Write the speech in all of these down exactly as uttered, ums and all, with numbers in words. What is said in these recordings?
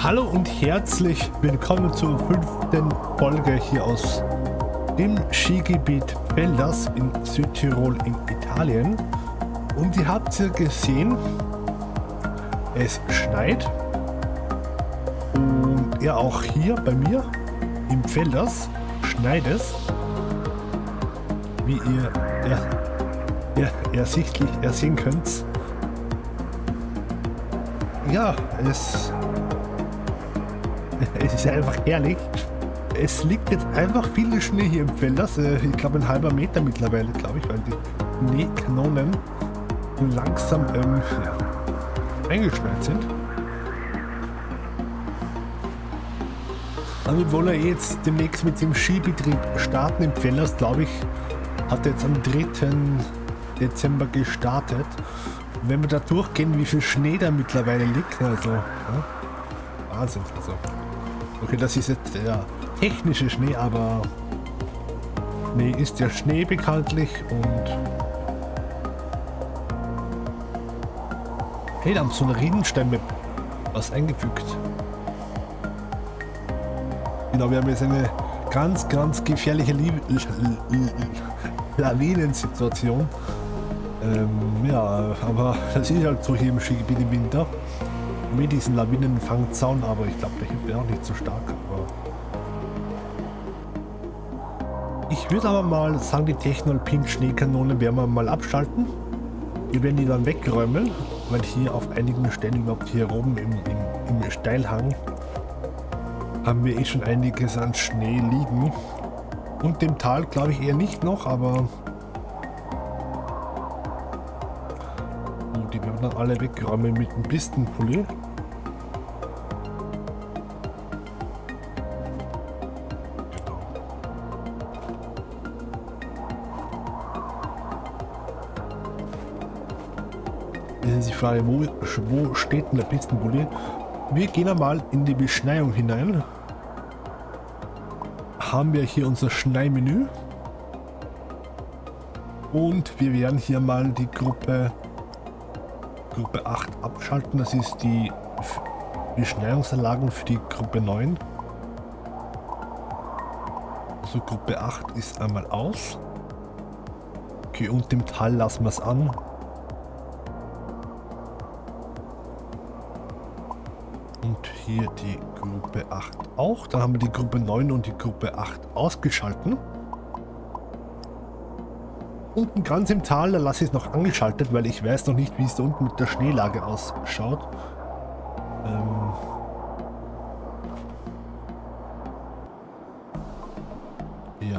Hallo und herzlich willkommen zur fünften Folge hier aus dem Skigebiet Veldas in Südtirol in Italien. Und ihr habt ja gesehen, es schneit. Und ja, auch hier bei mir im Veldas schneit es, wie ihr ja, ja, ersichtlich ersehen könnt. Ja, es, es ist einfach herrlich. Es liegt jetzt einfach viel Schnee hier im Veldas. Ich glaube ein halber Meter mittlerweile, glaube ich, weil die Schneekanonen langsam ähm, ja, eingeschneit sind. Aber wir wollen ja jetzt demnächst mit dem Skibetrieb starten im Veldas, glaube ich. Hat jetzt am dritten Dezember gestartet. Und wenn wir da durchgehen, wie viel Schnee da mittlerweile liegt, also ja, Wahnsinn. Also, okay, das ist jetzt der technische Schnee, aber Schnee ist ja Schnee bekanntlich und hey, da haben so eine Riesenstein mit was eingefügt. Genau, wir haben jetzt eine ganz, ganz gefährliche Lawinensituation. Ähm, ja, aber das ist halt so hier im Skigebiet im Winter. Mit diesen Lawinenfangzaun, aber ich glaube, der hilft ja auch nicht so stark. Aber ich würde aber mal sagen, die Techno-Alpin-Schneekanonen werden wir mal abschalten. Wir werden die dann wegräumen, weil hier auf einigen Stellen, überhaupt hier oben im, im, im Steilhang, haben wir eh schon einiges an Schnee liegen. Und dem Tal glaube ich eher nicht noch, aber die werden dann alle wegräumen mit dem Pistenpulli. Genau. Das ist die Frage, wo, wo steht denn der Pistenpulli? Wir gehen einmal in die Beschneiung hinein. Haben wir hier unser Schneimenü. Und wir werden hier mal die Gruppe Gruppe acht abschalten. Das ist die Beschneiungsanlagen für die Gruppe neun. Also Gruppe acht ist einmal aus. Okay, und im Tal lassen wir es an. Und hier die Gruppe acht auch. Dann haben wir die Gruppe neun und die Gruppe acht ausgeschalten. Unten ganz im Tal, da lasse ich es noch angeschaltet, weil ich weiß noch nicht, wie es da unten mit der Schneelage ausschaut. Ähm ja.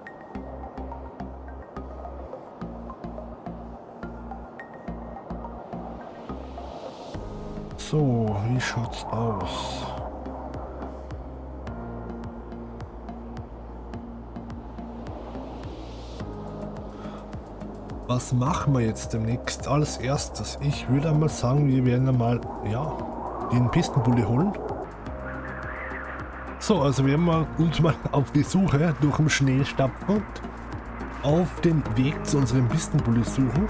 So, wie schaut's aus? Was machen wir jetzt demnächst als erstes? Ich würde einmal sagen, wir werden einmal, ja, den Pistenpulli holen. So, also werden wir uns mal auf die Suche durch den Schnee stapfen und auf den Weg zu unserem Pistenpulli suchen.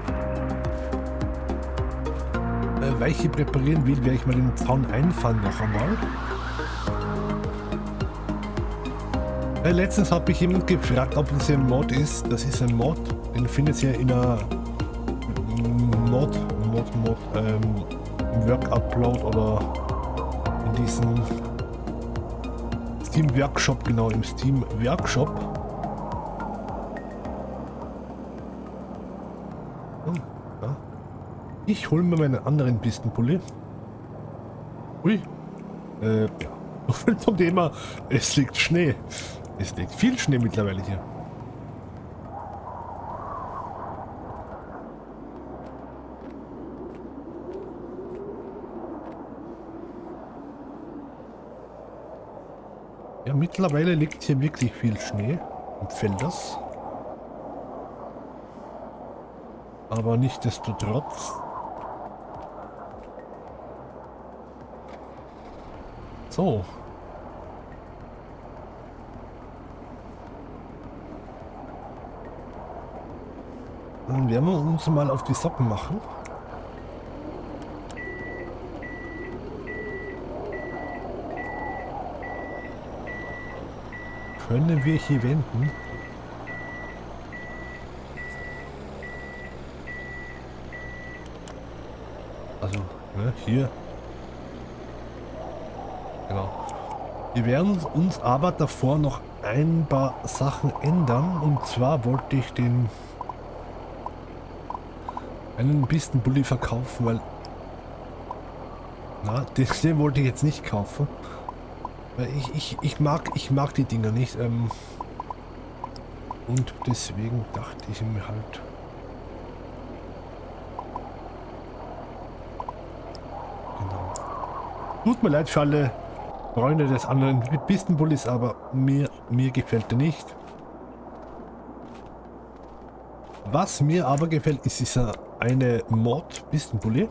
Äh, weil ich hier präparieren will, werde ich mal den Zaun einfahren noch einmal. Äh, letztens habe ich jemand gefragt, ob das hier ein Mod ist. Das ist ein Mod. Den findet ihr in einer Mod, Mod, Mod, ähm, Work Upload oder in diesem Steam Workshop, genau, im Steam Workshop. Hm, ja. Ich hole mir meinen anderen Pistenpulli. Ui, äh, ja, so viel zum Thema, es liegt Schnee. Es liegt viel Schnee mittlerweile hier. Ja, mittlerweile liegt hier wirklich viel Schnee im Veldas. Aber nichtsdestotrotz. So. Dann werden wir uns mal auf die Socken machen. können wir hier wenden? Also, ne, hier. Genau. Wir werden uns aber davor noch ein paar Sachen ändern. Und zwar wollte ich den einen Pistenbully verkaufen, weil na, den, den wollte ich jetzt nicht kaufen. Weil ich, ich, ich mag ich mag die Dinger nicht. Ähm, und deswegen dachte ich mir halt. Genau. Tut mir leid für alle Freunde des anderen Pistenbullis, aber mir, mir gefällt er nicht. Was mir aber gefällt, ist dieser eine Mod Pistenbully.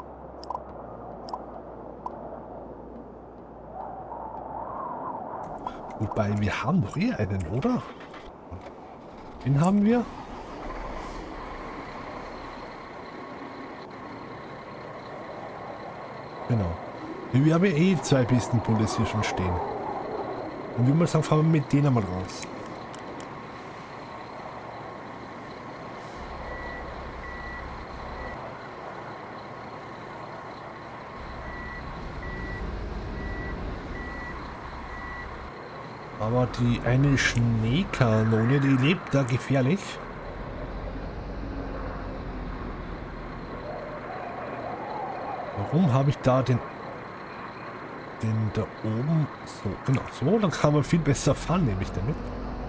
Wobei, wir haben doch eh einen, oder? Den haben wir. Genau. Wir haben ja eh zwei Pistenbullis hier schon stehen. Und wie man sagen, fahren wir mit denen mal raus. Aber die eine Schneekanone, die lebt da gefährlich. Warum habe ich da den, den da oben? So, genau, so, dann kann man viel besser fahren, nehme ich damit.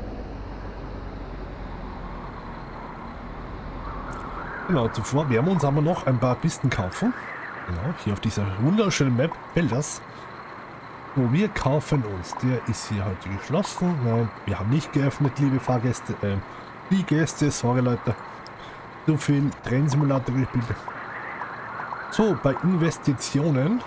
Genau, zuvor werden wir uns aber noch ein paar Pisten kaufen. Genau, hier auf dieser wunderschönen Map, Felders. So, wir kaufen uns. Der ist hier heute geschlossen. Nein, wir haben nicht geöffnet, liebe Fahrgäste. Äh, die Gäste, sorry Leute. So viel Trennsimulator gespielt. So, bei Investitionen.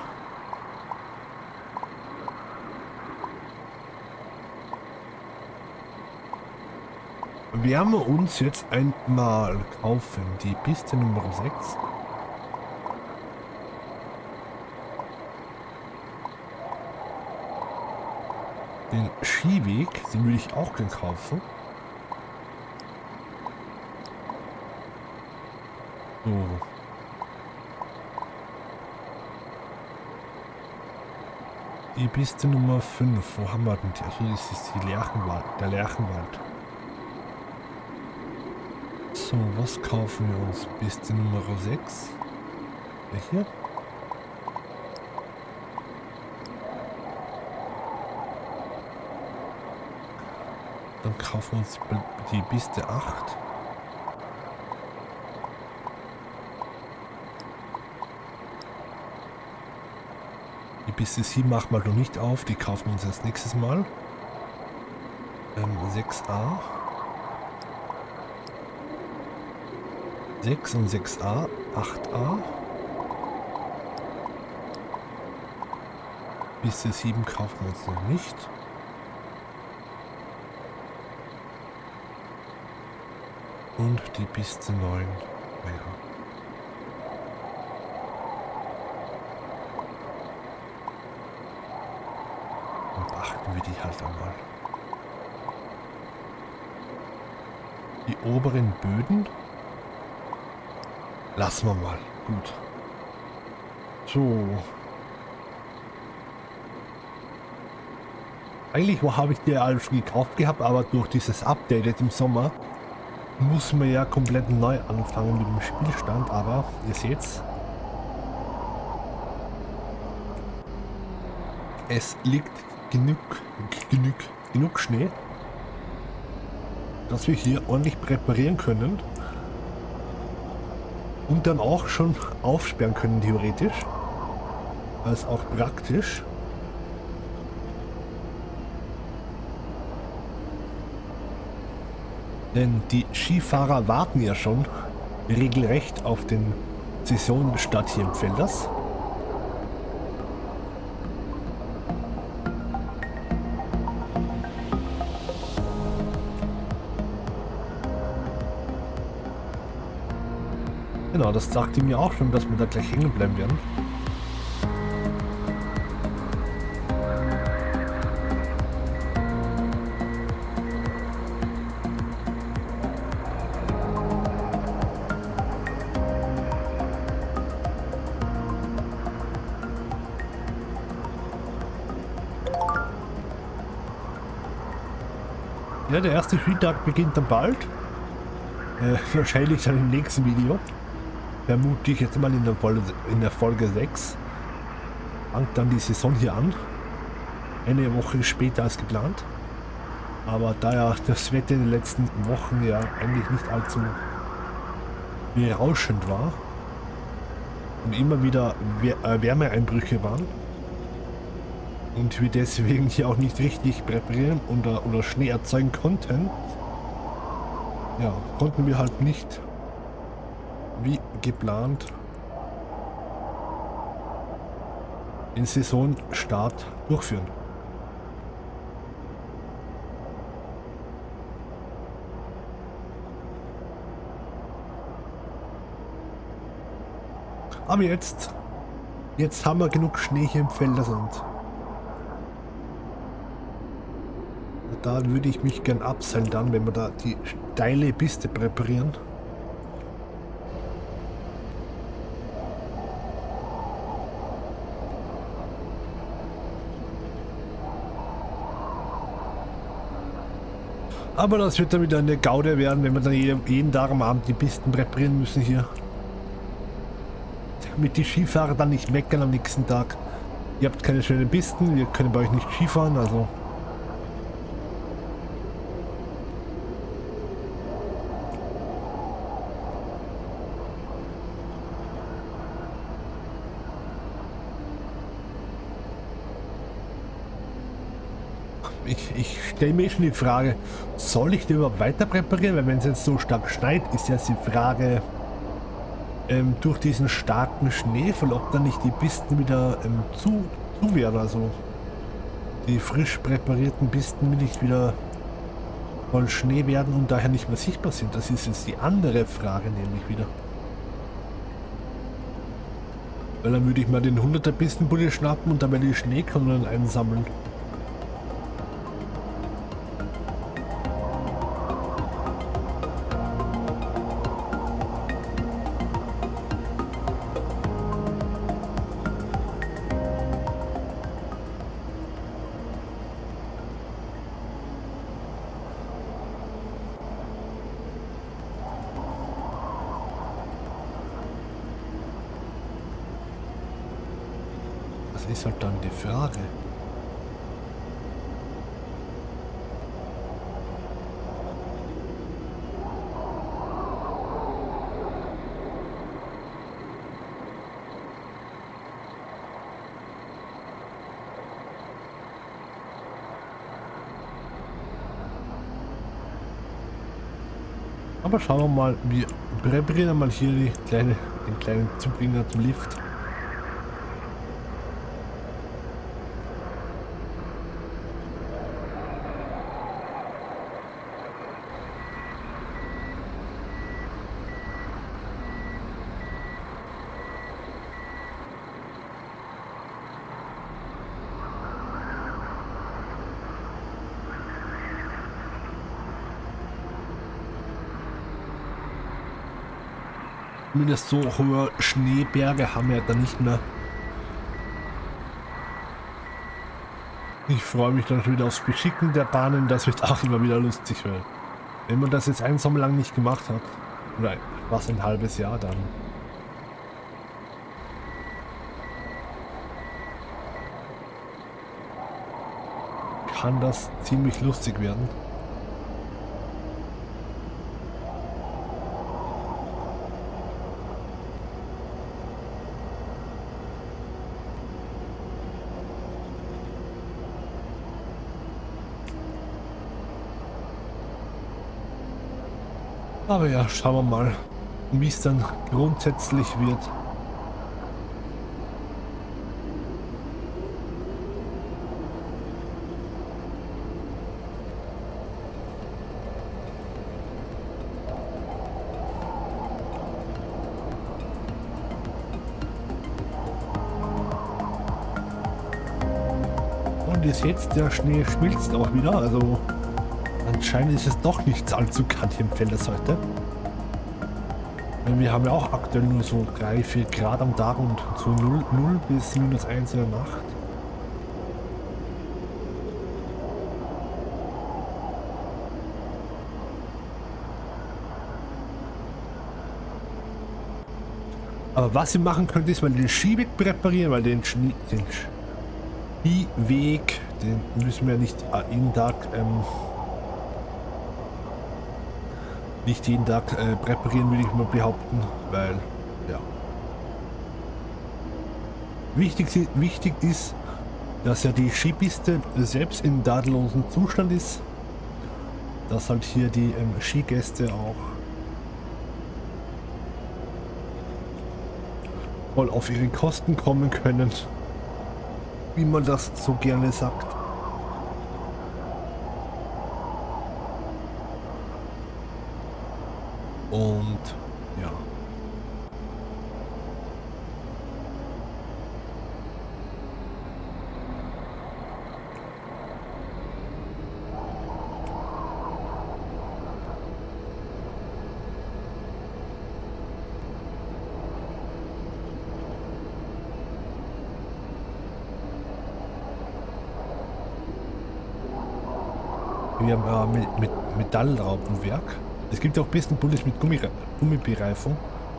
Werden wir uns jetzt einmal kaufen. Die Piste Nummer sechs. Den Skiweg, den würde ich auch gerne kaufen. So. Die Piste Nummer fünf, wo haben wir denn die? Also das ist die Lerchenwald, der Lerchenwald. So, was kaufen wir uns? Piste Nummer sechs. Welche? Dann kaufen wir uns die Piste acht. Die Piste sieben machen wir noch nicht auf, die kaufen wir uns als nächstes Mal. Ähm, sechs a. sechs und sechs a, acht a. Piste sieben kaufen wir uns noch nicht. Und die Piste neun. Naja. Dann beachten wir die halt einmal. Die oberen Böden lassen wir mal. Gut. So. Eigentlich habe ich die alle schon gekauft gehabt, aber durch dieses Update im Sommer muss man ja komplett neu anfangen mit dem Spielstand, aber ihr seht's. Es liegt genug, genug, genug Schnee, dass wir hier ordentlich präparieren können und dann auch schon aufsperren können, theoretisch. Als auch praktisch. Denn die Skifahrer warten ja schon regelrecht auf den Saisonstart hier im Felders. Genau, das sagte mir auch schon, dass wir da gleich hängen bleiben werden. Ja, der erste Spieltag beginnt dann bald. Äh, wahrscheinlich dann im nächsten Video. Vermute ich jetzt mal in der Folge, in der Folge sechs. Fängt dann die Saison hier an. Eine Woche später als geplant. Aber da ja das Wetter in den letzten Wochen ja eigentlich nicht allzu berauschend war und immer wieder Wärmeeinbrüche waren und wir deswegen hier auch nicht richtig präparieren oder, oder Schnee erzeugen konnten, ja, konnten wir halt nicht wie geplant den Saisonstart durchführen. Aber jetzt, jetzt haben wir genug Schnee hier im Feldersand. Da würde ich mich gern abseilen dann, wenn wir da die steile Piste präparieren. Aber das wird dann wieder eine Gaude werden, wenn wir dann jeden, jeden Tag am Abend die Pisten präparieren müssen hier. Mit die Skifahrer dann nicht meckern am nächsten Tag. Ihr habt keine schönen Pisten, wir können bei euch nicht Skifahren, also. Ich, ich stelle mir schon die Frage, soll ich die überhaupt weiter präparieren? Weil wenn es jetzt so stark schneit, ist jetzt die Frage, ähm, durch diesen starken Schneefall, ob dann nicht die Pisten wieder ähm, zu, zu werden. Also die frisch präparierten Pisten nicht wieder voll Schnee werden und daher nicht mehr sichtbar sind. Das ist jetzt die andere Frage nämlich wieder. Weil dann würde ich mal den hunderter Pistenpulli schnappen und dann werde ich Schneekanonen einsammeln. Das ist halt dann die Frage. Aber schauen wir mal, wir präparieren mal hier die kleine, den kleinen Zubringer zum Lift. Zumindest so hohe Schneeberge haben wir da nicht mehr. Ich freue mich dann schon wieder aufs Beschicken der Bahnen, das wird auch immer wieder lustig, weil wenn man das jetzt einen Sommer lang nicht gemacht hat, oder was ein halbes Jahr, dann kann das ziemlich lustig werden. Aber ja, schauen wir mal, wie es dann grundsätzlich wird. Und ihr seht, der Schnee schmilzt auch wieder, also anscheinend ist es doch nicht allzu kalt im Feld heute. Wir haben ja auch aktuell nur so drei, vier Grad am Tag und so null bis minus eins in der Nacht. Aber was ihr machen könnt, ist mal den Skiweg präparieren, weil den, Schnie den Skiweg, den müssen wir nicht jeden Tag, ähm, nicht jeden Tag äh, präparieren, würde ich mal behaupten, weil, ja. Wichtig, wichtig ist, dass ja die Skipiste selbst in tadellosem Zustand ist, dass halt hier die ähm, Skigäste auch voll auf ihre Kosten kommen können, wie man das so gerne sagt. Und ja. Wir haben äh, mit, mit Metallraupenwerk. Es gibt auch Pistenbullis mit Gummi, Gummibereifung.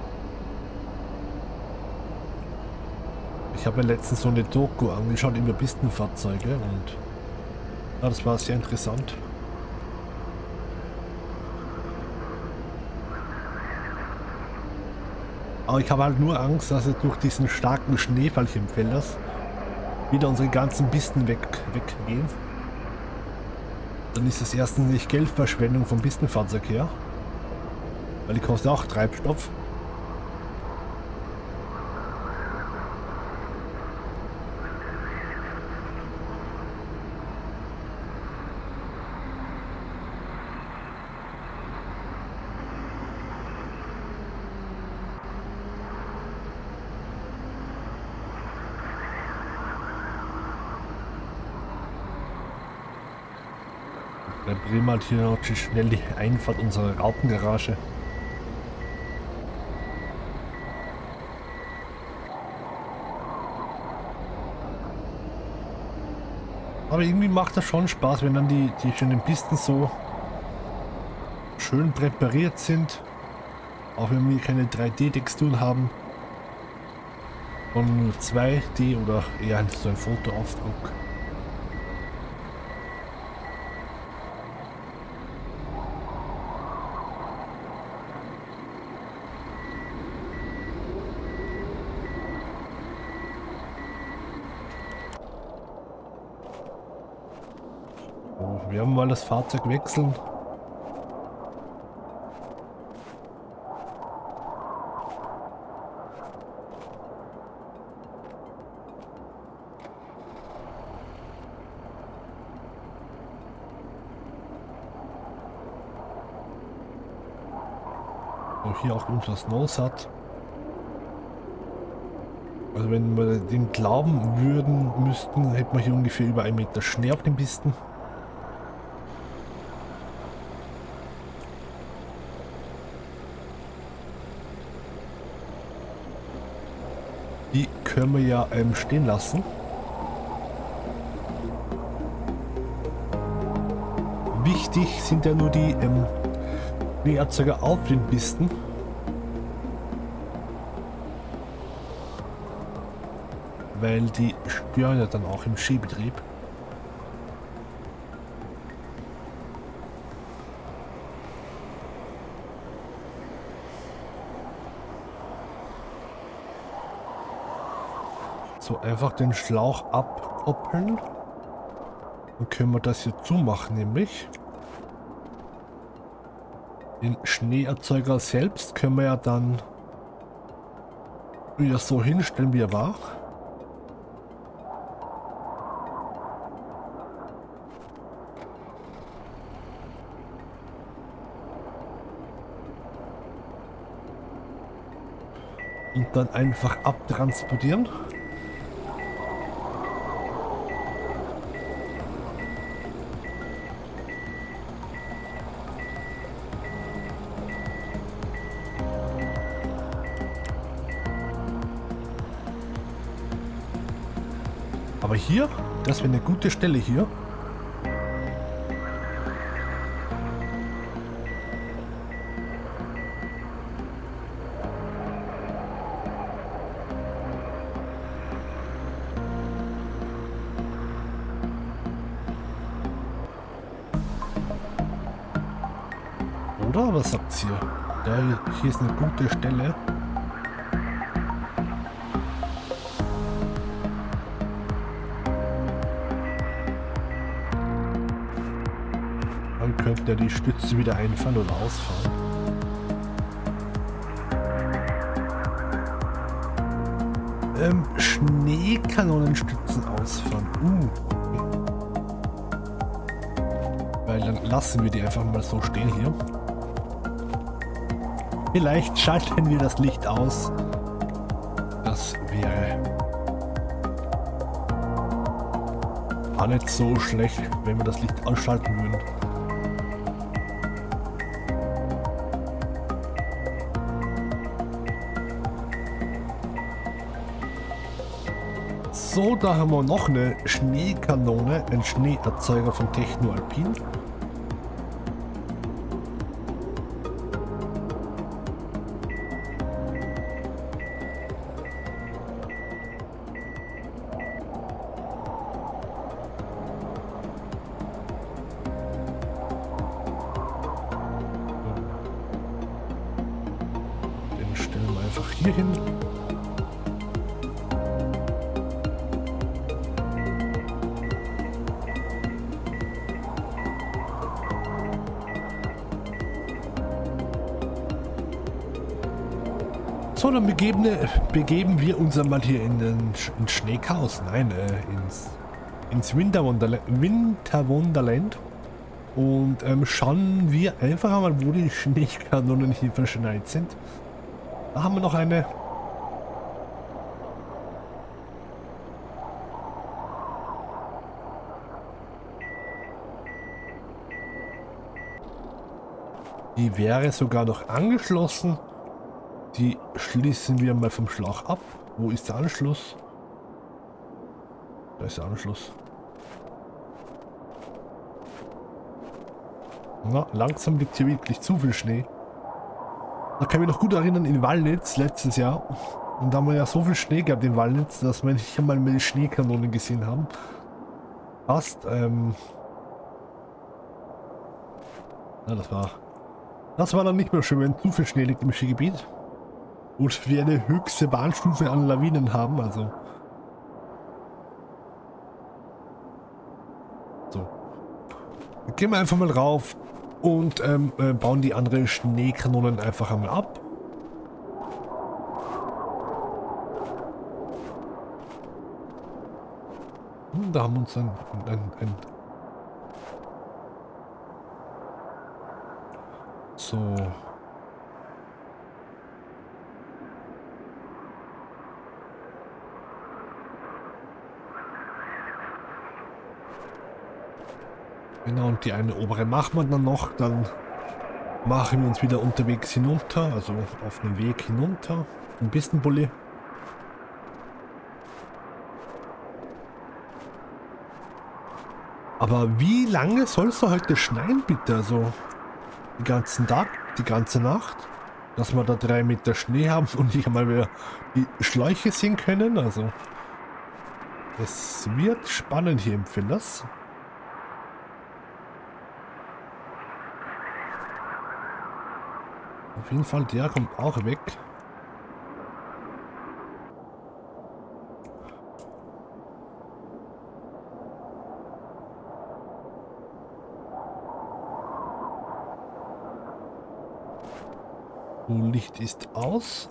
Ich habe mir letztens so eine Doku angeschaut über Pistenfahrzeuge und ja, das war sehr interessant. Aber ich habe halt nur Angst, dass es durch diesen starken Schneefall hier im Fellers wieder unsere ganzen Pisten weg, weggehen. Dann ist das erstens nicht Geldverschwendung vom Pistenfahrzeug her, weil die kosten auch Treibstoff. Dann drehen wir halt hier noch schnell die Einfahrt unserer Raupengarage. Aber irgendwie macht das schon Spaß, wenn dann die, die schönen Pisten so schön präpariert sind. Auch wenn wir keine drei D-Texturen haben. Sondern nur zwei D oder eher so ein Fotoaufdruck. Wir haben mal das Fahrzeug wechseln. Und hier auch unser Snowsat. Also wenn wir den glauben würden müssten, hätten wir hier ungefähr über einen Meter Schnee auf den Pisten. Die können wir ja ähm, stehen lassen. Wichtig sind ja nur die ähm, Schneeerzeuger auf den Pisten. Weil die stören ja dann auch im Skibetrieb. So, einfach den Schlauch abkoppeln. Dann können wir das hier zumachen, nämlich. Den Schneeerzeuger selbst können wir ja dann wieder so hinstellen, wie er war. Und dann einfach abtransportieren. Aber hier, das wäre eine gute Stelle hier. oder? Was sagt ihr? Ja, hier ist eine gute Stelle. Dann könnte er die Stütze wieder einfahren oder ausfahren. Ähm, Schneekanonenstützen ausfahren. Uh. Weil dann lassen wir die einfach mal so stehen hier. Vielleicht schalten wir das Licht aus. Das wäre auch nicht so schlecht, wenn wir das Licht ausschalten würden. So, da haben wir noch eine Schneekanone, ein Schneeerzeuger von Techno Alpin. Den stellen wir einfach hier hin. So, dann begeben, begeben wir uns einmal hier in den ins Schneechaos, nein, äh, ins, ins Winterwonderland, Winterwonderland und ähm, schauen wir einfach einmal, wo die Schneekanonen hier verschneit sind. Da haben wir noch eine. Die wäre sogar noch angeschlossen. Die schließen wir mal vom Schlauch ab. Wo ist der Anschluss? Da ist der Anschluss. Na, langsam liegt hier wirklich zu viel Schnee. Da kann ich mich noch gut erinnern, in Wallnitz letztes Jahr. Und da haben wir ja so viel Schnee gehabt in Wallnitz, dass wir nicht einmal mehr die Schneekanonen gesehen haben. Fast, ähm... Ja, das war... Das war dann nicht mehr schön, wenn zu viel Schnee liegt im Skigebiet. Und wir eine höchste Warnstufe an Lawinen haben, also. So. Dann gehen wir einfach mal rauf und ähm, äh, bauen die anderen Schneekanonen einfach einmal ab. Hm, da haben wir uns ein, ein, ein so. Genau, und die eine obere machen wir dann noch, dann machen wir uns wieder unterwegs hinunter, also auf dem Weg hinunter, ein bisschen Bulli. Aber wie lange soll es da heute schneien, bitte? Also den ganzen Tag, die ganze Nacht, dass wir da drei Meter Schnee haben und nicht einmal wieder die Schläuche sehen können, also es wird spannend hier im Finders. Auf jeden Fall, der kommt auch weg. So, Licht ist aus.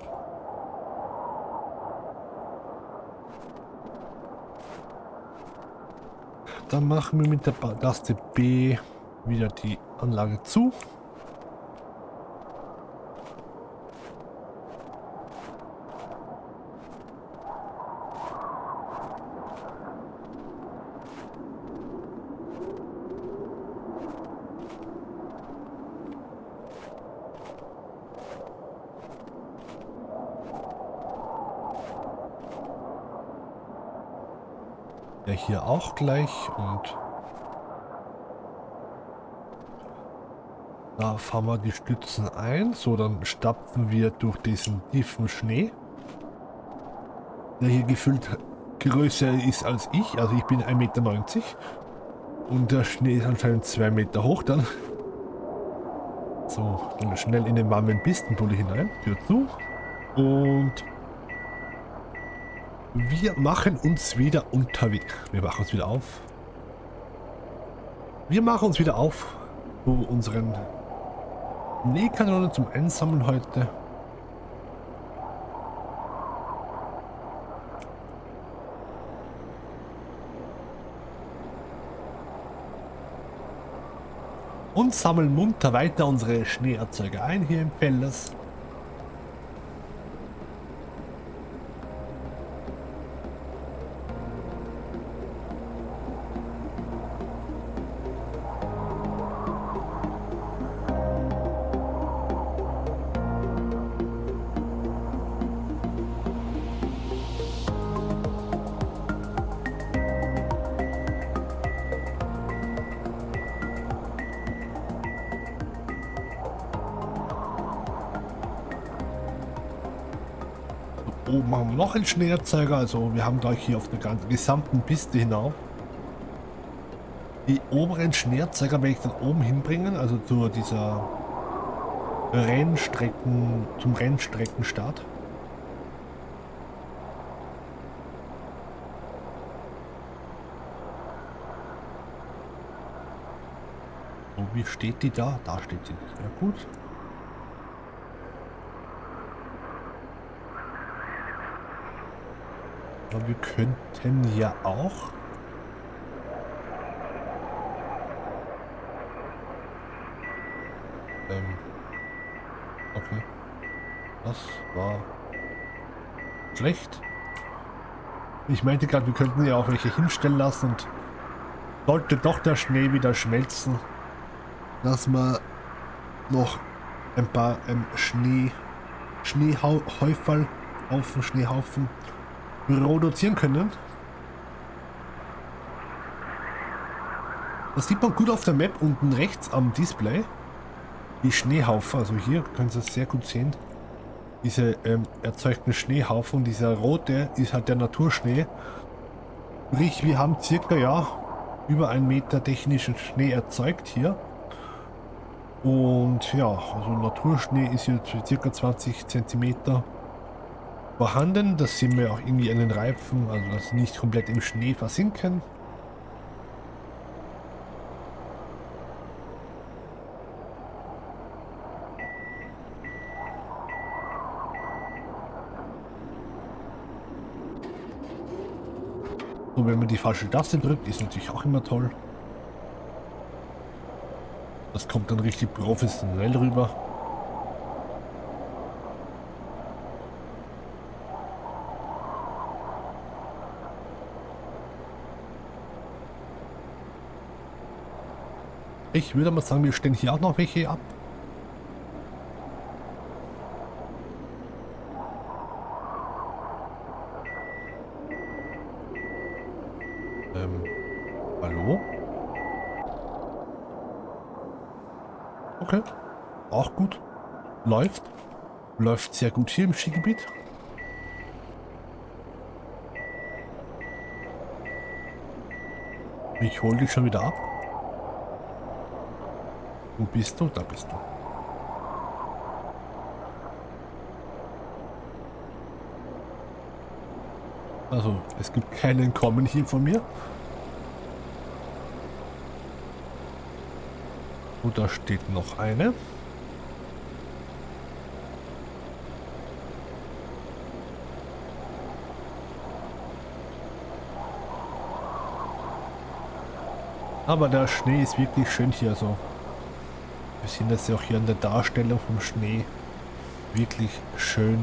Dann machen wir mit der Taste B wieder die Anlage zu. Ja, hier auch gleich und da fahren wir die Stützen ein, so dann stapfen wir durch diesen tiefen Schnee, der hier gefühlt größer ist als ich, also ich bin ein Meter neunzig und der Schnee ist anscheinend zwei Meter hoch dann. So, dann schnell in den warmen Pistenpulli hinein. Tür zu. Und wir machen uns wieder unterwegs. Wir machen uns wieder auf. Wir machen uns wieder auf zu unseren Schneekanonen zum Einsammeln heute. Und sammeln munter weiter unsere Schneeerzeuger ein hier im Fellers. Oben haben wir noch einen Schneeerzeuger, also wir haben gleich hier auf der ganzen gesamten Piste hinauf. Die oberen Schneeerzeuger werde ich dann oben hinbringen, also zu dieser Rennstrecken, zum Rennstreckenstart. So, wie steht die da? Da steht sie. Sehr gut. Aber wir könnten ja auch ähm, okay, das war schlecht. Ich meinte gerade, wir könnten ja auch welche hinstellen lassen und sollte doch der Schnee wieder schmelzen, dass wir noch ein paar ähm, Schnee Schneehäufel Haufen Schneehaufen produzieren können. Das sieht man gut auf der Map unten rechts am Display. Die Schneehaufen, also hier können Sie es sehr gut sehen. Diese ähm, erzeugten Schneehaufen, dieser rote ist halt der Naturschnee. Sprich, wir haben circa ja über einen Meter technischen Schnee erzeugt hier. Und ja, also Naturschnee ist jetzt für circa zwanzig Zentimeter vorhanden. Das sehen wir auch irgendwie an den Reifen, also dass sie nicht komplett im Schnee versinken. Und wenn man die falsche Taste drückt, ist natürlich auch immer toll. Das kommt dann richtig professionell rüber. Ich würde mal sagen, wir stellen hier auch noch welche ab. Ähm, hallo? Okay, auch gut. Läuft. Läuft sehr gut hier im Skigebiet. Ich hole dich schon wieder ab. Wo bist du? Da bist du. Also, es gibt kein Entkommen hier von mir. Und da steht noch eine. Aber der Schnee ist wirklich schön hier so. Wir sehen das ja auch hier an der Darstellung vom Schnee. Wirklich schön.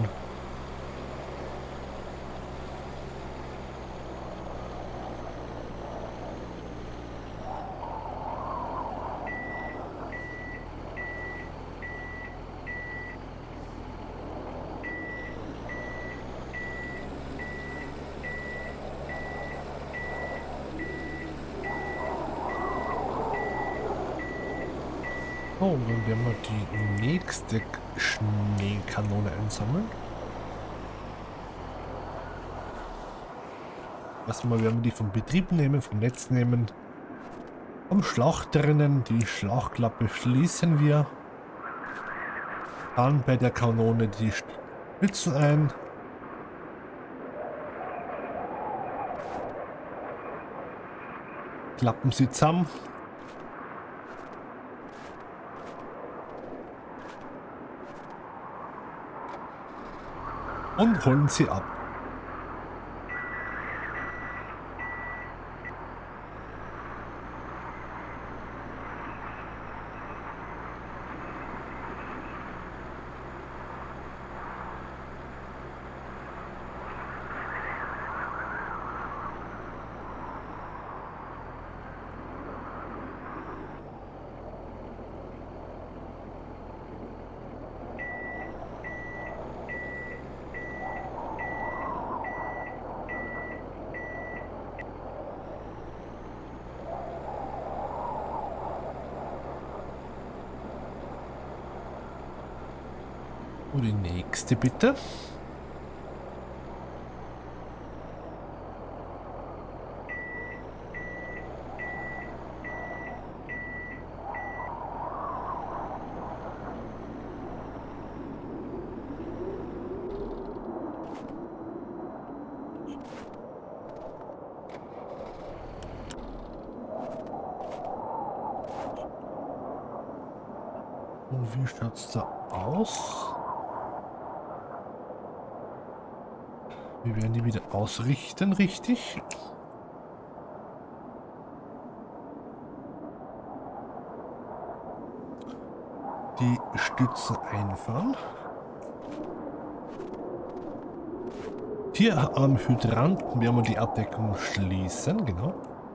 Oh, dann werden wir die nächste Schneekanone einsammeln. Erstmal werden wir die vom Betrieb nehmen, vom Netz nehmen. Vom Schlauch trennen, die Schlauchklappe schließen wir. Dann bei der Kanone die Stützen ein. Klappen sie zusammen. Und holen sie ab. Und die nächste bitte. Und wie schaut's da aus? Wir werden die wieder ausrichten, richtig? Die Stützen einfahren. Hier am Hydranten werden wir die Abdeckung schließen, genau.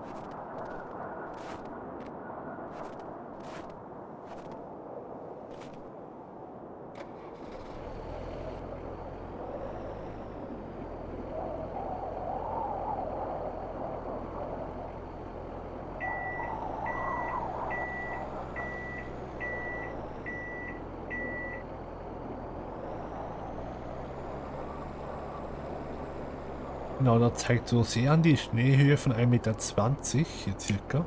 Genau, da zeigt so sehr an die Schneehöhe von ein Meter zwanzig hier circa.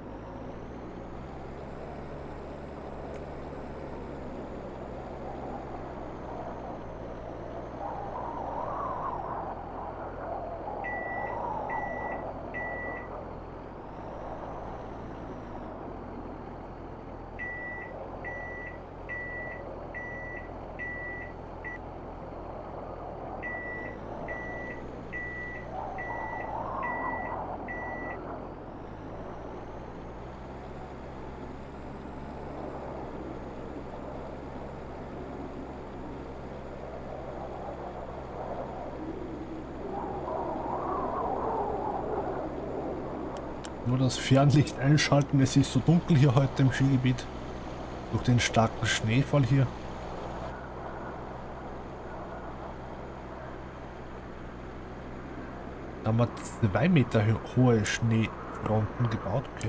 Nur das Fernlicht einschalten, es ist so dunkel hier heute im Skigebiet. Durch den starken Schneefall hier. Da haben wir zwei Meter hohe Schneefronten gebaut, okay.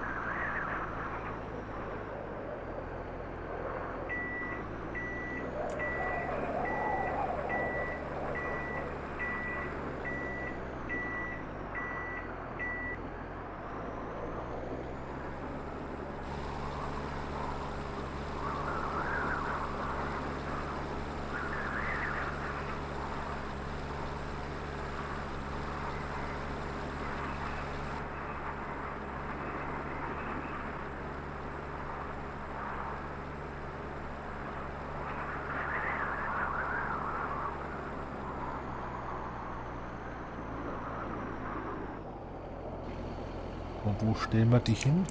Und wo stellen wir dich hin?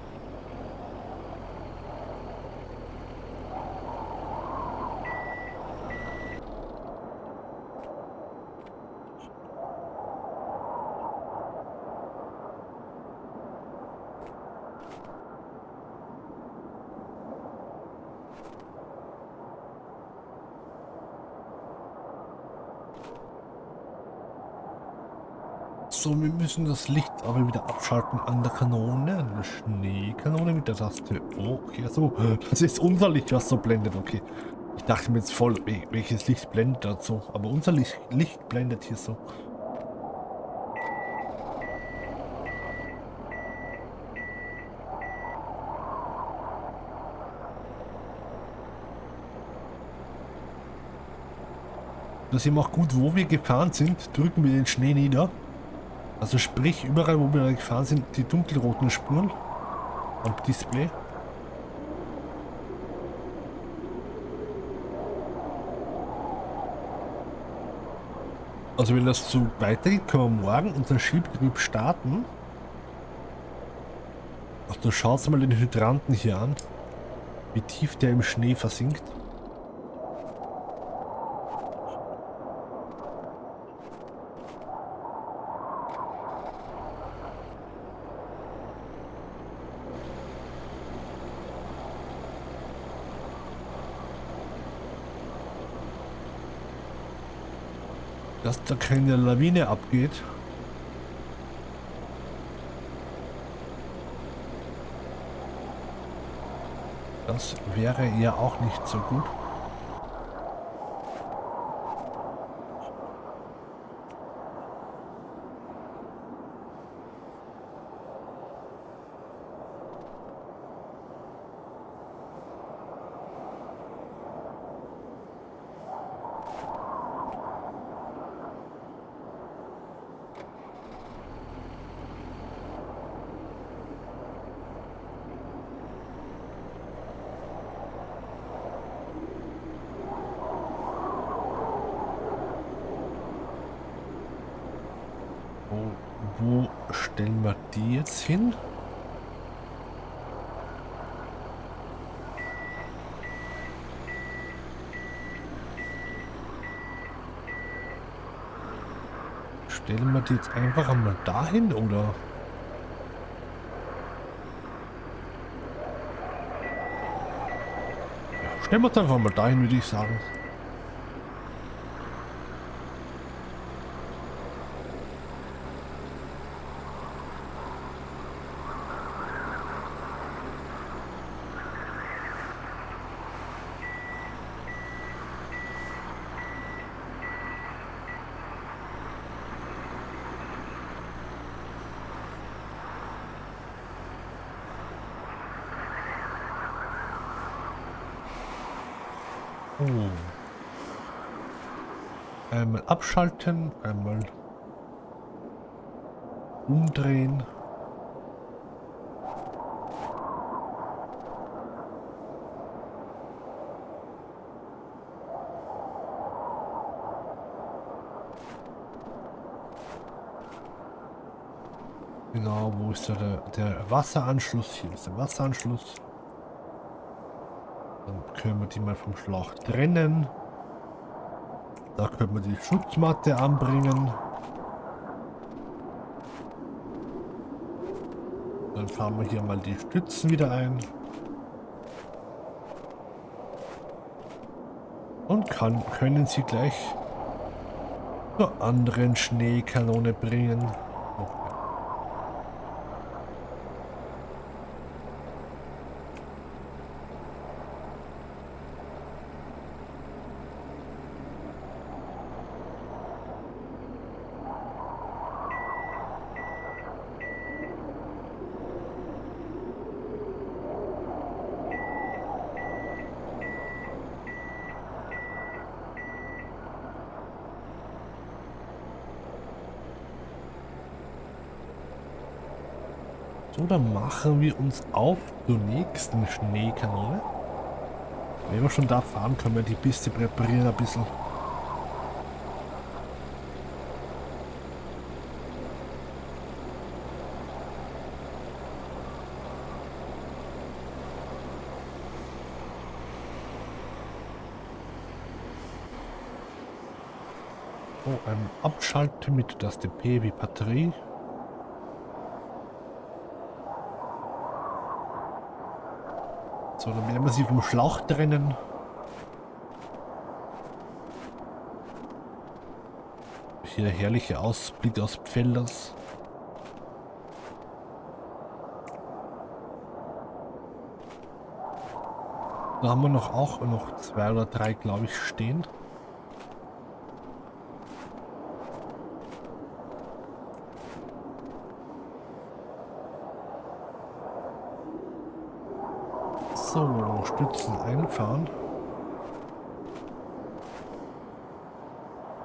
So, wir müssen das Licht aber wieder abschalten an der Kanone, an der Schneekanone mit der Taste. Oh, okay, so. Das ist unser Licht, was so blendet, okay. Ich dachte mir jetzt voll, welches Licht blendet dazu. Aber unser Licht, Licht blendet hier so. Da sehen wir auch gut, wo wir gefahren sind, drücken wir den Schnee nieder. Also sprich, überall wo wir gefahren sind, die dunkelroten Spuren am Display. Also wenn das so weitergeht, können wir morgen unseren Skibetrieb starten. Ach, du schaust mal den Hydranten hier an, wie tief der im Schnee versinkt. Dass da keine Lawine abgeht. Das wäre ja auch nicht so gut. Wo stellen wir die jetzt hin? Stellen wir die jetzt einfach einmal dahin, oder? Ja, stellen wir es einfach mal dahin, würde ich sagen. Oh. Einmal abschalten, einmal umdrehen. Genau, wo ist der, der Wasseranschluss? Hier ist der Wasseranschluss. Dann können wir die mal vom Schlauch trennen. Da können wir die Schutzmatte anbringen. Dann fahren wir hier mal die Stützen wieder ein. Und kann, können sie gleich zur anderen Schneekanone bringen. Okay. So, dann machen wir uns auf zur nächsten Schneekanone. Wenn wir schon da fahren, können wir die Piste präparieren ein bisschen. So, ein Abschalten mit Taste P wie Batterie. So, dann werden wir sie vom Schlauch trennen. Hier der herrliche Ausblick aus Pfällers. Da haben wir noch auch noch zwei oder drei, glaube ich, stehen. So, Stützen einfahren.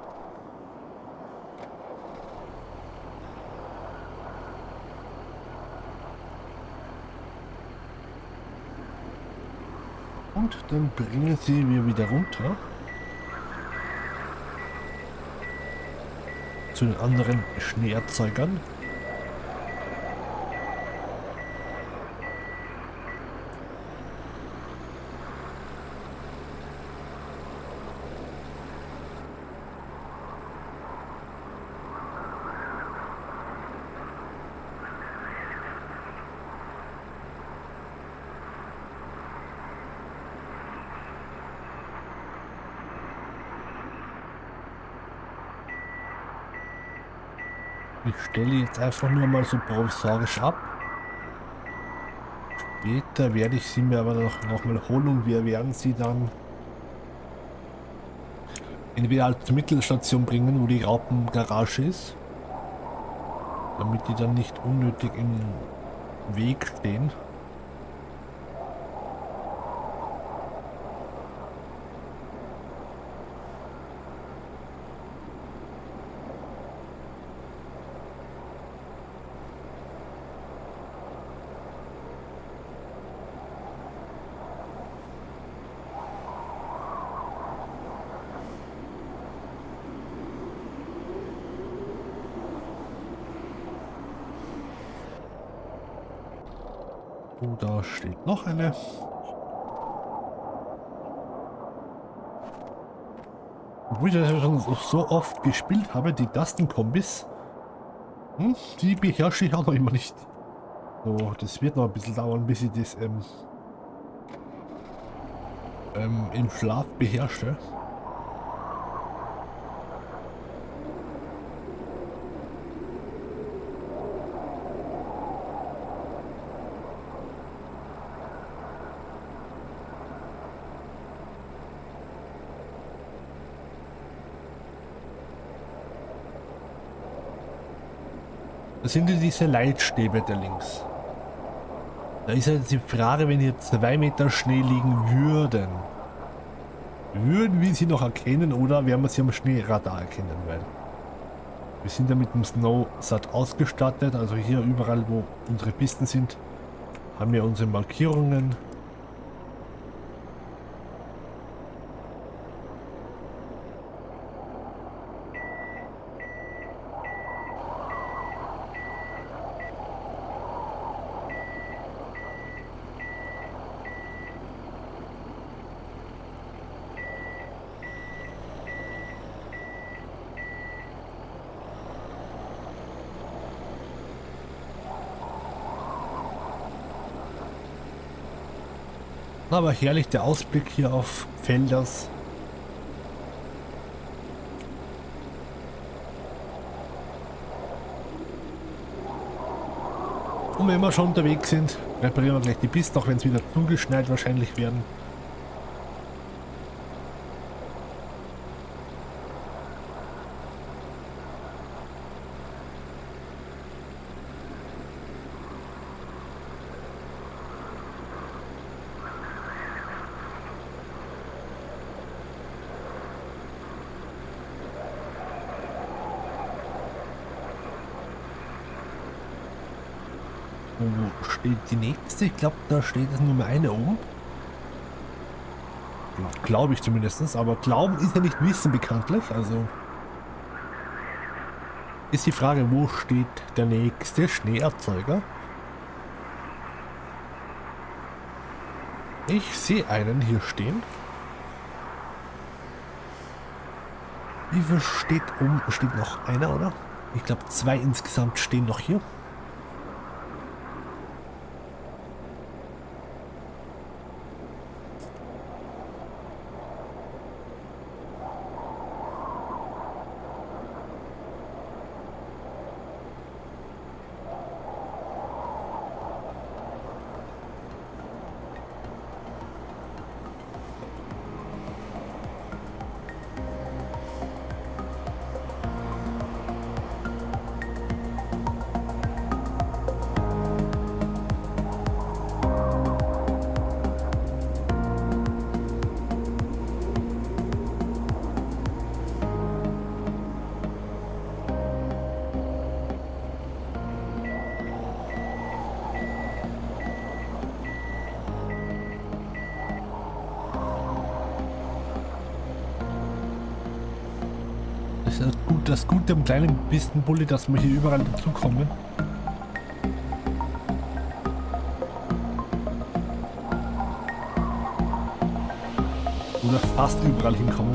Und dann bringen sie wir wieder runter. Zu den anderen Schneeerzeugern. Ich stelle jetzt einfach nur mal so provisorisch ab. Später werde ich sie mir aber noch, noch mal holen und wir werden sie dann entweder halt zur Mittelstation bringen, wo die Raupengarage ist, damit die dann nicht unnötig im Weg stehen. Oh, da steht noch eine. Obwohl ich das ja schon so oft gespielt habe, die Tastenkombis, hm, die beherrsche ich auch noch immer nicht. So, das wird noch ein bisschen dauern, bis ich das ähm, ähm, im Schlaf beherrsche. Das sind ja diese Leitstäbe da links. Da ist ja jetzt die Frage, wenn hier zwei Meter Schnee liegen würden. Würden wir sie noch erkennen oder werden wir sie am Schneeradar erkennen? Weil wir sind ja mit dem SnowSat ausgestattet. Also hier überall, wo unsere Pisten sind, haben wir unsere Markierungen. Aber herrlich der Ausblick hier auf Felders. Und wenn wir schon unterwegs sind, reparieren wir gleich die Piste, auch wenn es wieder zugeschneit wahrscheinlich werden. Wo steht die nächste? Ich glaube, da steht es Nummer eine oben. Glaube ich zumindest. Aber Glauben ist ja nicht Wissen bekanntlich. Also ist die Frage, wo steht der nächste Schneeerzeuger? Ich sehe einen hier stehen. Wie viel steht um? Steht noch einer, oder? Ich glaube, zwei insgesamt stehen noch hier. ist das gut, das Gute am kleinen Pistenbully, dass wir hier überall dazukommen. Oder fast überall hinkommen.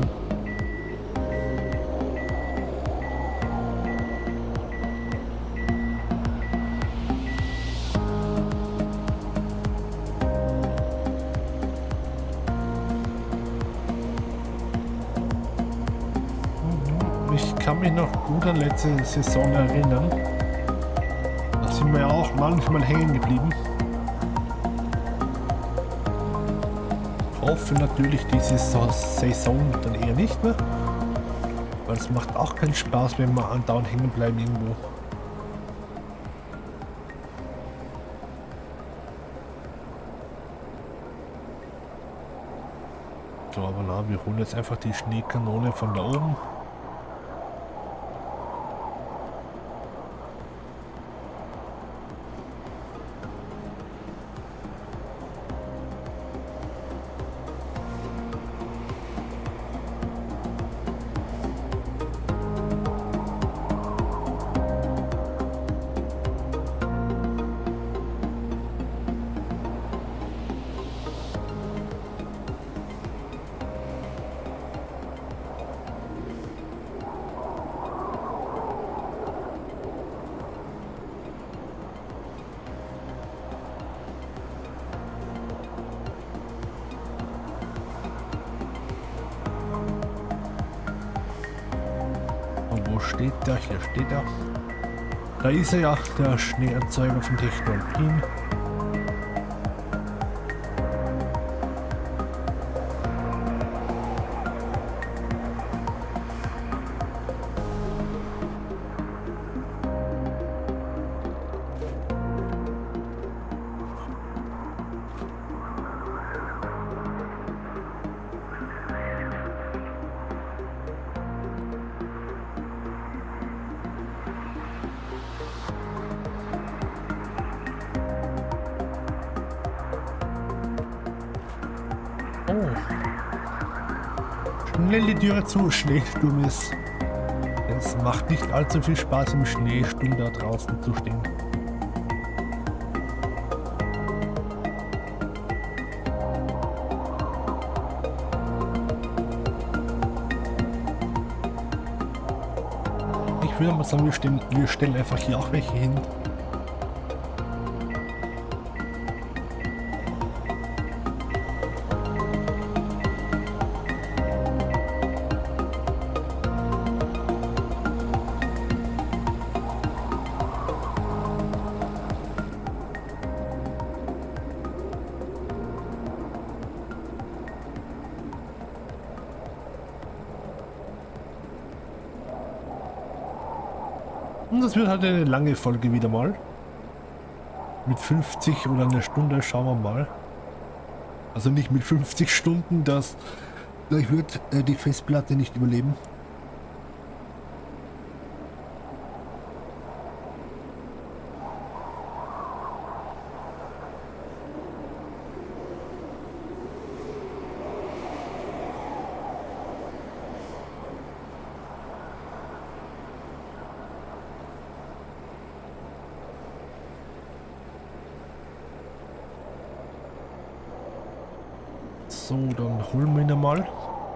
Ich kann mich noch gut an letzte Saison erinnern. Da sind wir ja auch manchmal hängen geblieben. Ich hoffe natürlich diese Saison dann eher nicht mehr. Weil es macht auch keinen Spaß, wenn wir andauernd hängen bleiben irgendwo. So, aber na, wir holen jetzt einfach die Schneekanone von da oben. Wo steht der? Hier steht er. Da ist er ja, der Schneeerzeuger von Techno-Alpin. Oh. Schnell die Türe zu, Schneesturm ist. Es macht nicht allzu viel Spaß im Schneesturm da draußen zu stehen. Ich würde mal sagen, wir stellen, wir stellen einfach hier auch welche hin. Und das wird halt eine lange Folge wieder mal. Mit fünfzig oder einer Stunde, schauen wir mal. Also nicht mit fünfzig Stunden, das gleich wird äh, die Festplatte nicht überleben. So, dann holen wir ihn mal.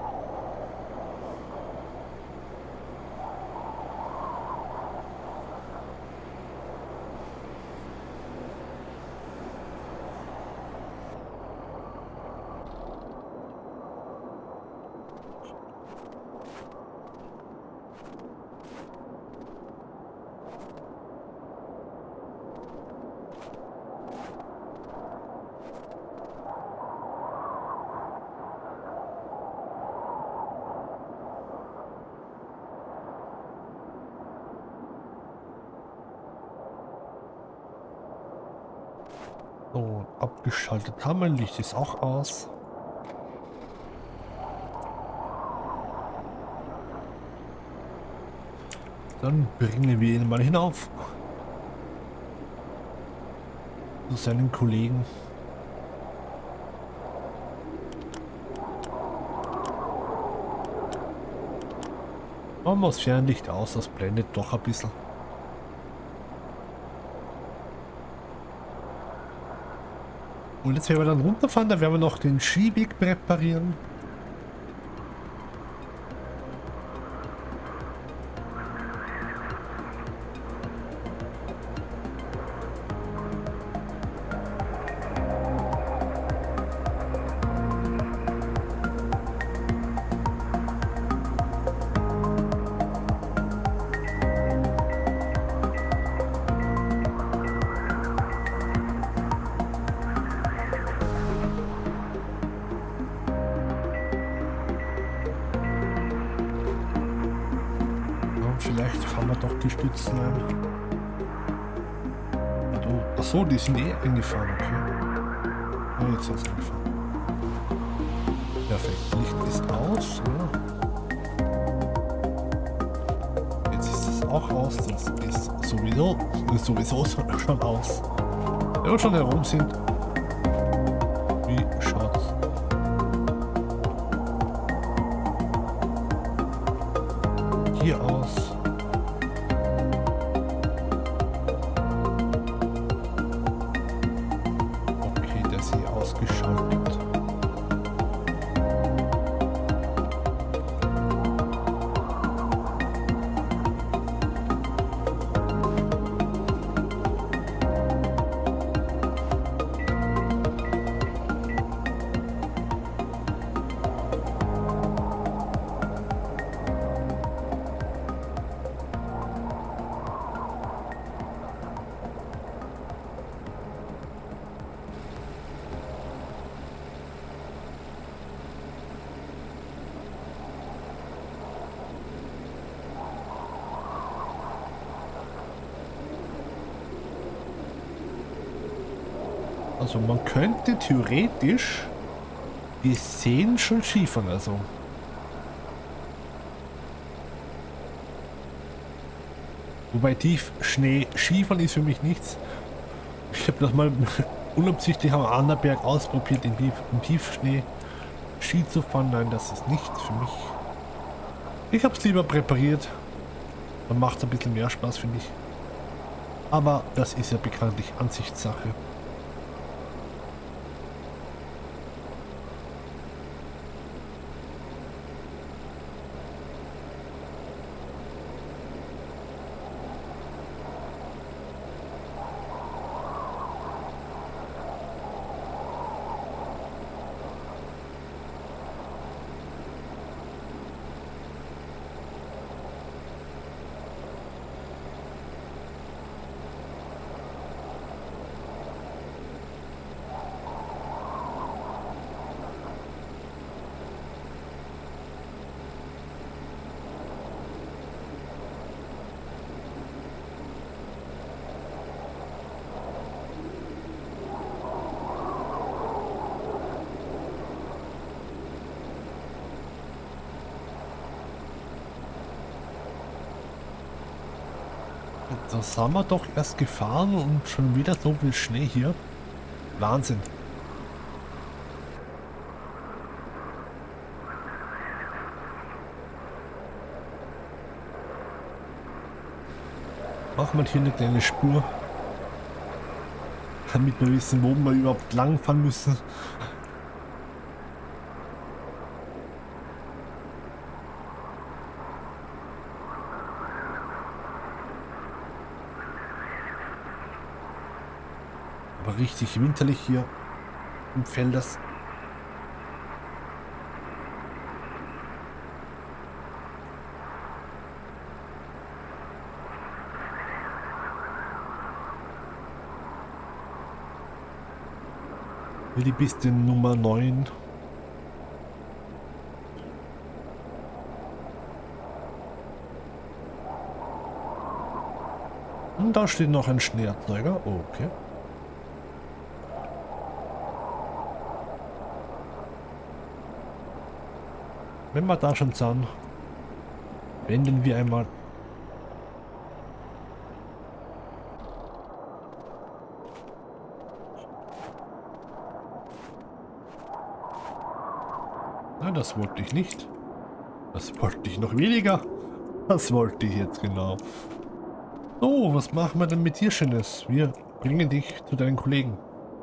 So, abgeschaltet haben wir, Licht ist auch aus. Dann bringen wir ihn mal hinauf. Zu seinen Kollegen. Machen wir das Fernlicht aus, das blendet doch ein bisschen. Und jetzt werden wir dann runterfahren, da werden wir noch den Skiweg präparieren. Vielleicht fahren wir doch die Stützen ein. Achso, die sind eh eingefahren, okay. Oh, jetzt sind sie eingefahren. Perfekt, Licht ist aus, ja. Jetzt ist es auch aus, das ist sowieso, ist sowieso schon aus. Wenn wir schon herum sind. Wie schaut's? Hier aus. Okay, der ist hier ausgeschaltet. Also man könnte theoretisch gesehen schon Skifahren, also. Wobei Tiefschnee Skifahren ist für mich nichts. Ich habe das mal unabsichtlich am Annaberg ausprobiert, in Tief, im Tiefschnee Ski zu fahren. Nein, das ist nichts für mich. Ich habe es lieber präpariert. Dann macht es ein bisschen mehr Spaß, finde ich. Aber das ist ja bekanntlich Ansichtssache. Da sind wir doch erst gefahren und schon wieder so viel Schnee hier. Wahnsinn. Machen wir hier eine kleine Spur, damit wir wissen, wo wir überhaupt lang fahren müssen. Aber richtig winterlich hier im Felders. Die Piste Nummer neun. Und da steht noch ein Schneeerzeuger. Okay. Wenn wir da schon sind, wenden wir einmal. Nein, das wollte ich nicht. Das wollte ich noch weniger. Das wollte ich jetzt genau. So, was machen wir denn mit dir Schönes? Wir bringen dich zu deinen Kollegen.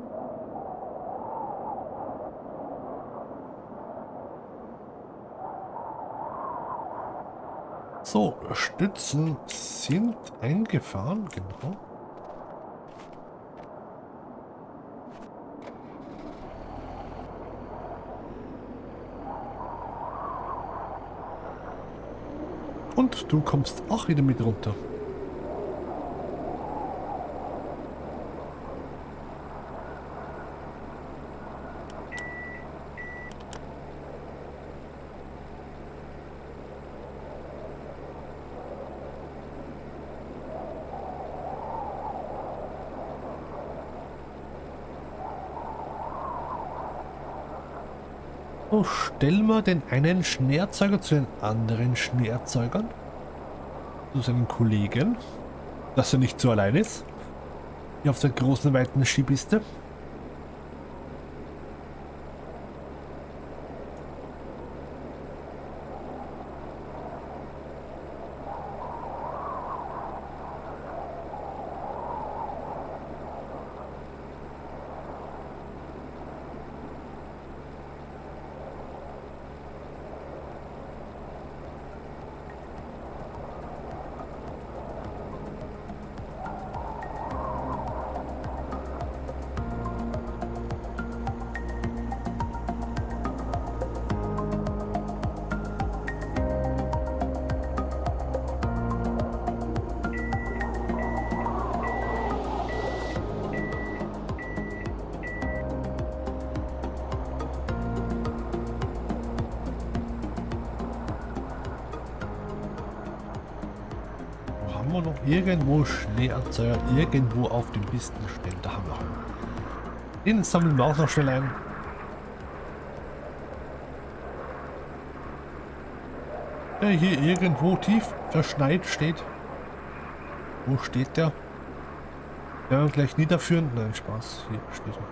So, Stützen sind eingefahren, genau. Und du kommst auch wieder mit runter. So, stellen wir den einen Schneeerzeuger zu den anderen Schneeerzeugern. Zu seinen Kollegen. Dass er nicht so allein ist. Hier auf der großen, weiten Skipiste. Haben wir noch irgendwo Schneeerzeuger irgendwo auf den Pisten stehen? Da haben wir. Den sammeln wir auch noch schnell ein. Der hier irgendwo tief verschneit steht. Wo steht der? Der wird gleich niederführen. Nein, Spaß. Hier steht er.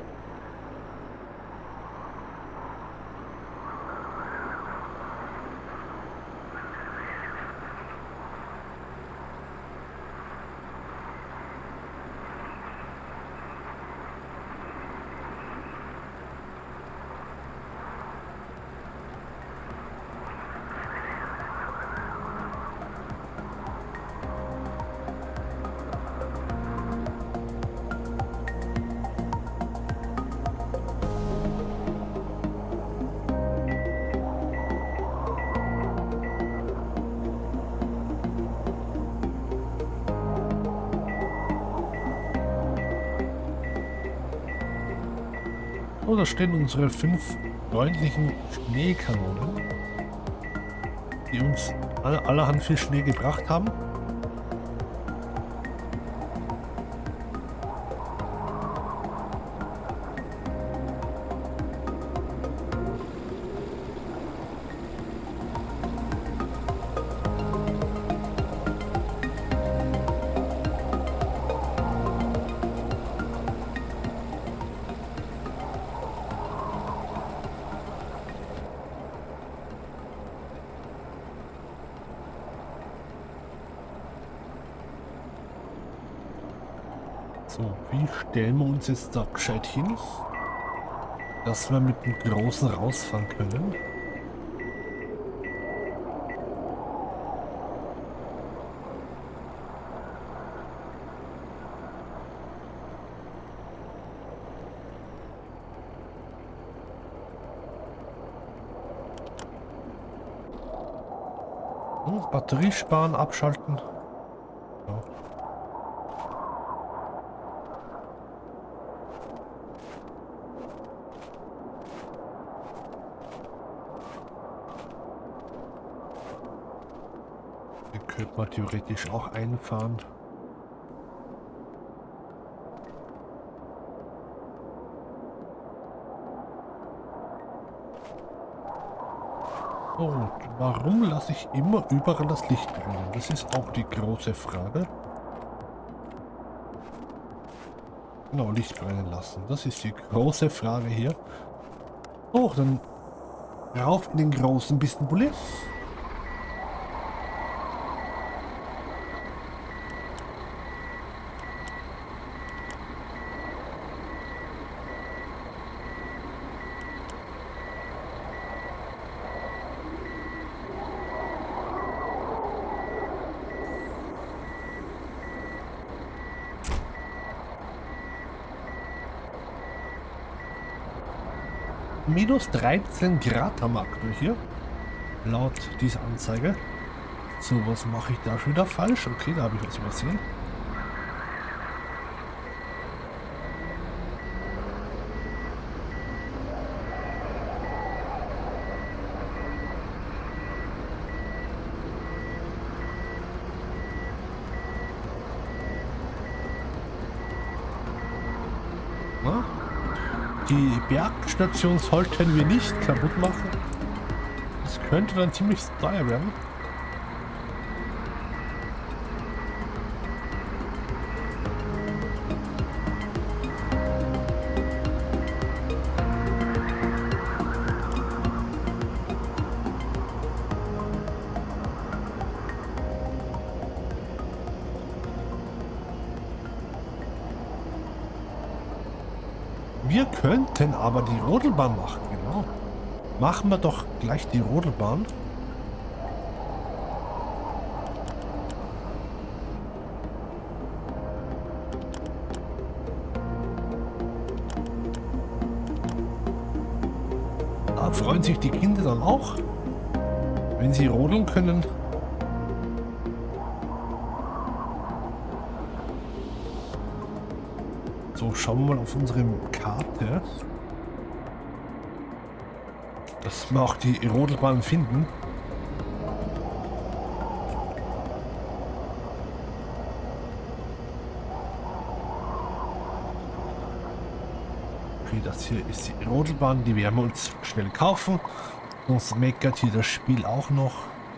Oh, da stehen unsere fünf freundlichen Schneekanonen, die uns alle, allerhand viel Schnee gebracht haben. So, wie stellen wir uns jetzt da gescheit hin, dass wir mit dem Großen rausfahren können? Hm, Batterie sparen, abschalten. Ja. Könnte man theoretisch auch einfahren. Und warum lasse ich immer überall das Licht brennen? Das ist auch die große Frage. Genau, Licht brennen lassen. Das ist die große Frage hier. Oh, dann rauf in den großen Pistenbully. Minus dreizehn Grad am aktuell hier. Laut dieser Anzeige. So, was mache ich da schon wieder falsch? Okay, da habe ich was übersehen. Na? Die Bergstation sollten wir nicht kaputt machen. Das könnte dann ziemlich teuer werden. Wir könnten aber die Rodelbahn machen, genau. Machen wir doch gleich die Rodelbahn. Da freuen sich die Kinder dann auch, wenn sie rodeln können. So, schauen wir mal auf unsere Karte, dass wir auch die Rodelbahn finden. Okay, das hier ist die Rodelbahn, die werden wir uns schnell kaufen. Sonst meckert hier das Spiel auch noch.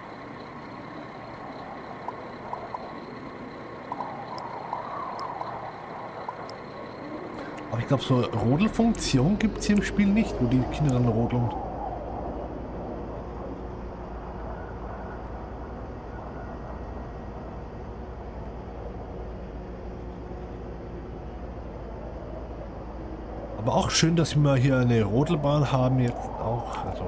Aber ich glaube, so eine Rodelfunktion gibt es hier im Spiel nicht, wo die Kinder dann rodeln. Aber auch schön, dass wir hier eine Rodelbahn haben jetzt auch. Also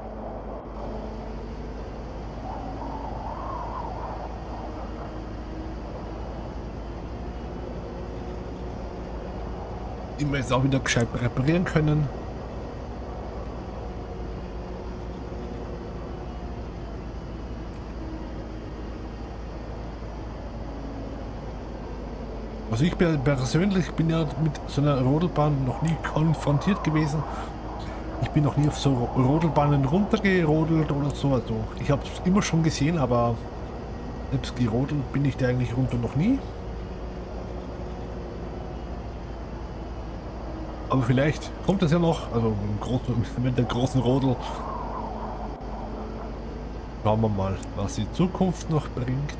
die wir jetzt auch wieder gescheit reparieren können. Also ich bin persönlich bin ja mit so einer Rodelbahn noch nie konfrontiert gewesen. Ich bin noch nie auf so Rodelbahnen runtergerodelt oder so. Also ich habe es immer schon gesehen, aber selbst gerodelt bin ich da eigentlich runter noch nie. Aber vielleicht kommt das ja noch, also mit, großen, mit der großen Rodel. Schauen wir mal, was die Zukunft noch bringt.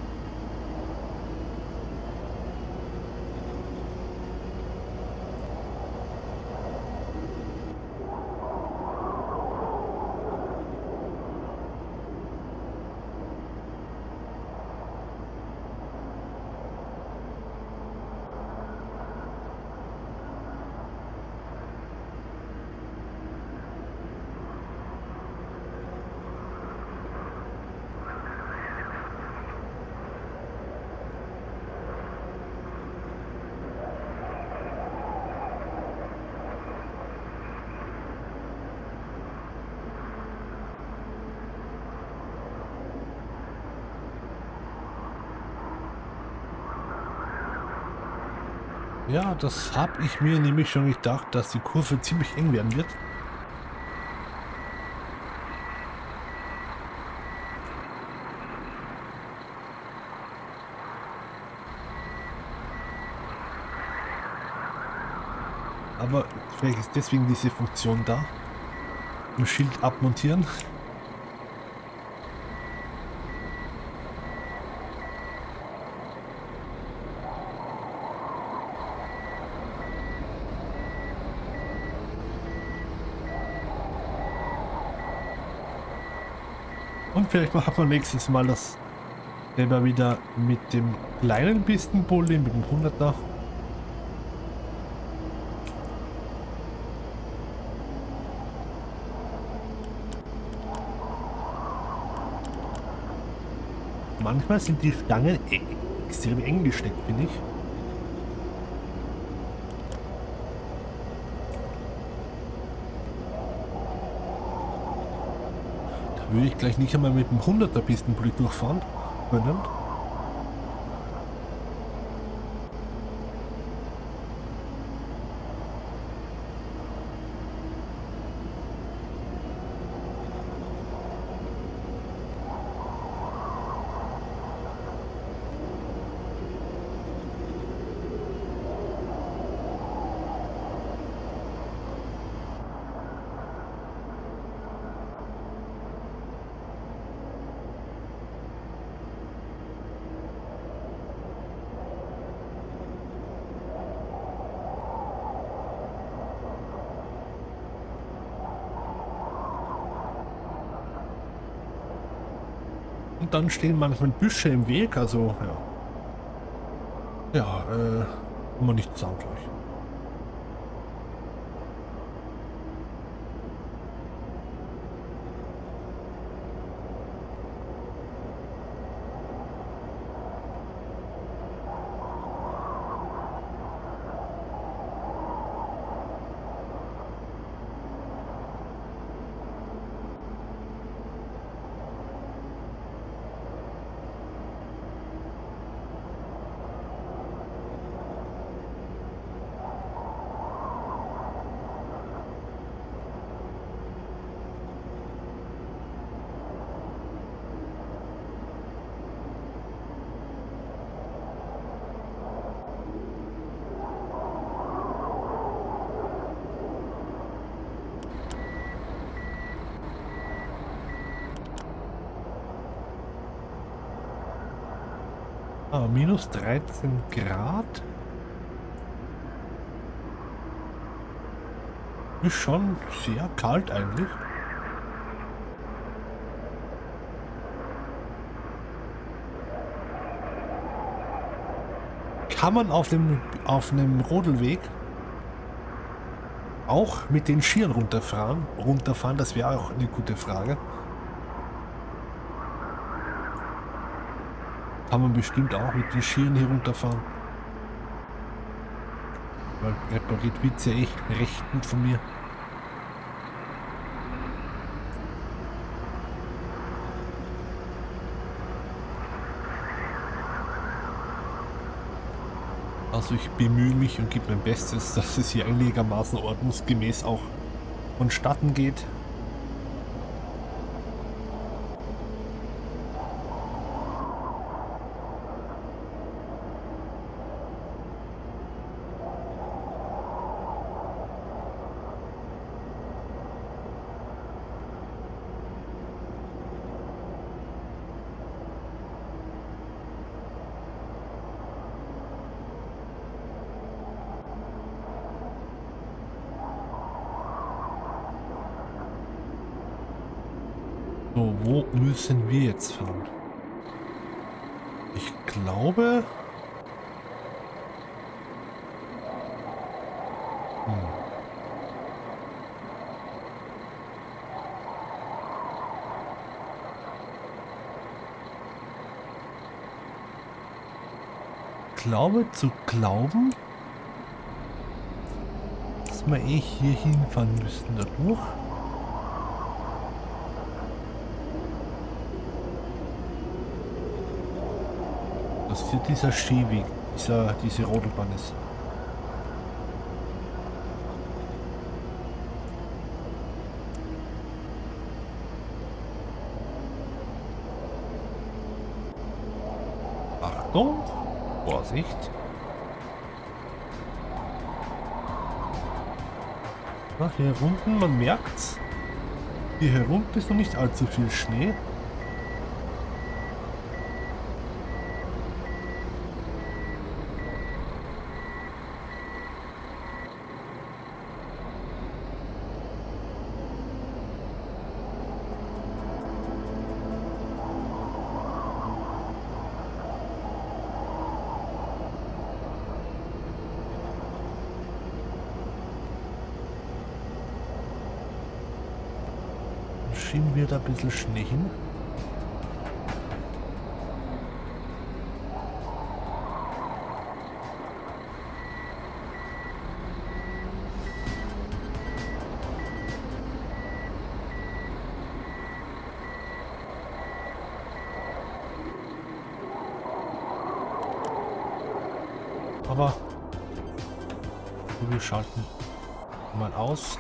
Ja, das habe ich mir nämlich schon gedacht, dass die Kurve ziemlich eng werden wird. Aber vielleicht ist deswegen diese Funktion da. Ein Schild abmontieren. Und vielleicht machen wir nächstes Mal das selber wieder mit dem kleinen Pistenbully, mit dem hunderter. Manchmal sind die Stangen e- extrem eng gesteckt, finde ich. würde ich gleich nicht einmal mit dem hunderter Pistenbully durchfahren können. Und dann stehen manchmal Büsche im Weg, also ja. Ja, äh, immer nicht saugleich. Ah, minus dreizehn Grad. Ist schon sehr kalt eigentlich. Kann man auf dem auf einem Rodelweg auch mit den Skiern runterfahren? Runterfahren, das wäre auch eine gute Frage. Kann man bestimmt auch mit den Skiern hier runterfahren. Weil repariert wird ja echt recht gut von mir. Also ich bemühe mich und gebe mein Bestes, dass es hier einigermaßen ordnungsgemäß auch vonstatten geht. So, wo müssen wir jetzt fahren? Ich glaube... Hm. Ich glaube zu glauben, dass wir eh hier hinfahren müssten dadurch. Dass hier dieser Skiweg, dieser, diese Rodelbahn ist. Achtung, Vorsicht. Na, hier unten, man merkt's. Hier herunter ist noch nicht allzu viel Schnee. Schieben wir da ein bisschen Schnee hin. aber wir schalten mal aus.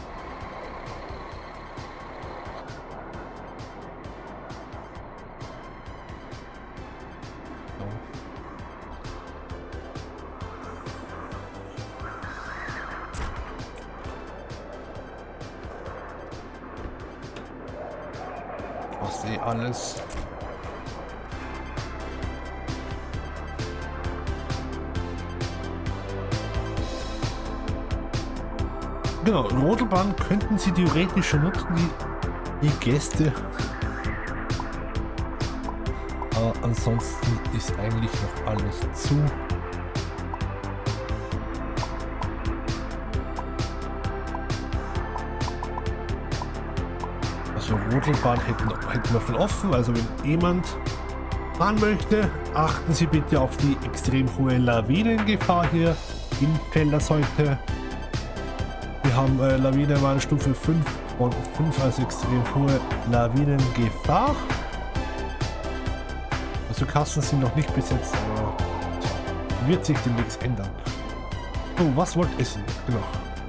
Was eh alles. Genau, Rodelbahn könnten Sie theoretisch schon nutzen, die, die Gäste. Aber ansonsten ist eigentlich noch alles zu. Also Rodelbahn hätten, hätten wir voll offen, also wenn jemand fahren möchte, achten Sie bitte auf die extrem hohe Lawinengefahr hier in Pfällers heute. Wir haben äh, Lawinenwarnstufe fünf von fünf, also extrem hohe Lawinengefahr. Also Kassen sind noch nicht besetzt, aber wird sich demnächst ändern. So, was wollt ihr? Genau.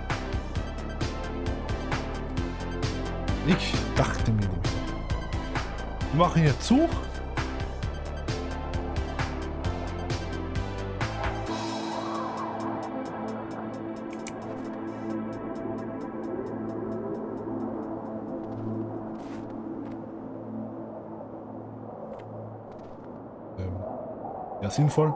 Ich dachte mir nicht. Wir machen hier zu. Ähm, ja, sinnvoll.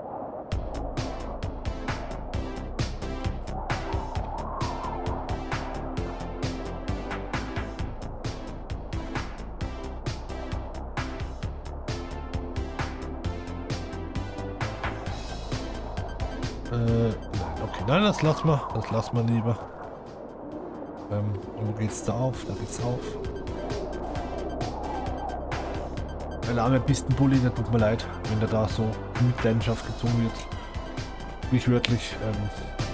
Okay, nein, das lassen wir. Das lassen wir lieber. Ähm, wo geht's da auf? Da geht's auf. Ein armer Pistenbully, der tut mir leid, wenn der da so in Mitleidenschaft gezogen wird. Nicht wörtlich. Ähm.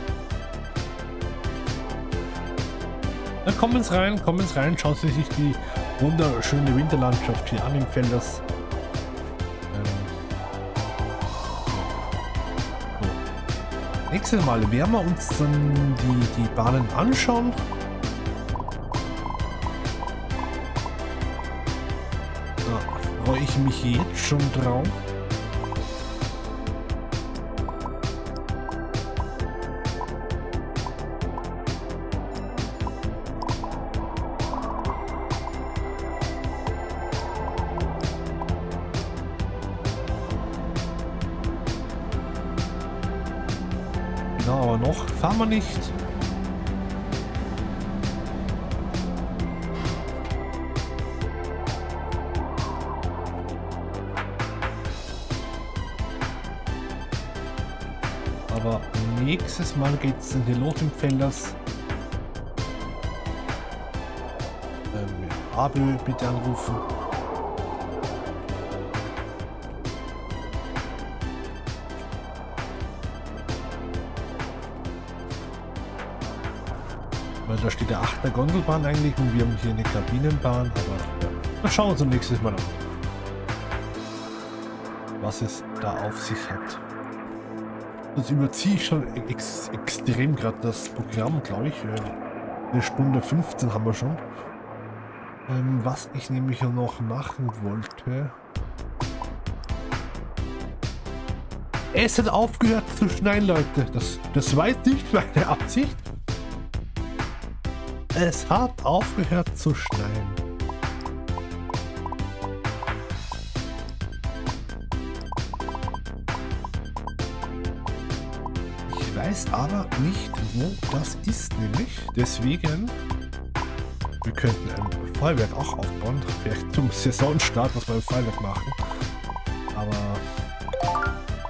Dann kommen Sie rein, kommen Sie rein, schauen Sie sich die wunderschöne Winterlandschaft hier an im Pfällers. Nächstes Mal werden wir uns dann die, die Bahnen anschauen. Da freue ich mich jetzt schon drauf. Genau, aber noch fahren wir nicht. Aber nächstes Mal geht es dann hier los im Pfällers. Ähm, ja, Abel bitte anrufen. Weil da steht der achter Gondelbahn eigentlich und wir haben hier eine Kabinenbahn, aber ja, wir schauen uns nächstes Mal an, was es da auf sich hat. Das überziehe ich schon ex extrem gerade das Programm, glaube ich. Eine Stunde fünfzehn haben wir schon. Ähm, was ich nämlich noch machen wollte. Es hat aufgehört zu schneien, Leute. Das, das war jetzt nicht meine Absicht. Es hat aufgehört zu schneien. Ich weiß aber nicht, wo das ist, nämlich. Deswegen, wir könnten ein Feuerwerk auch aufbauen. Vielleicht zum Saisonstart, was wir ein Feuerwerk machen. Aber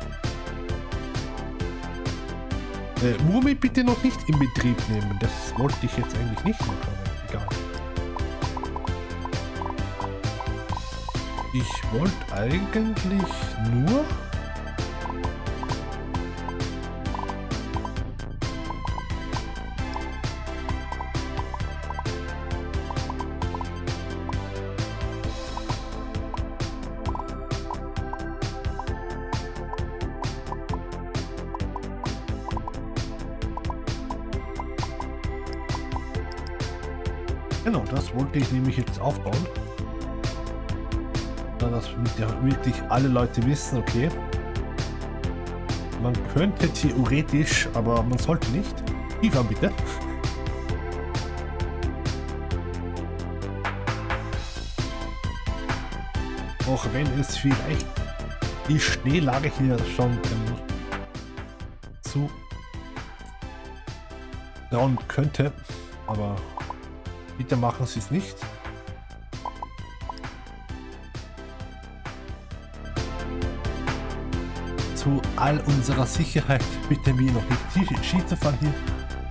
Äh, Murmi bitte noch nicht in Betrieb nehmen. Das wollte ich jetzt eigentlich nicht machen, aber egal. Ich wollte eigentlich nur... Genau, das wollte ich nämlich jetzt aufbauen. Da das wirklich alle Leute wissen, okay. Man könnte theoretisch, aber man sollte nicht. Skifahren bitte. Auch wenn es vielleicht die Schneelage hier schon ähm, zu grauen könnte, aber bitte machen Sie es nicht. Zu all unserer Sicherheit bitte mir noch nicht Ski zu fahren hier.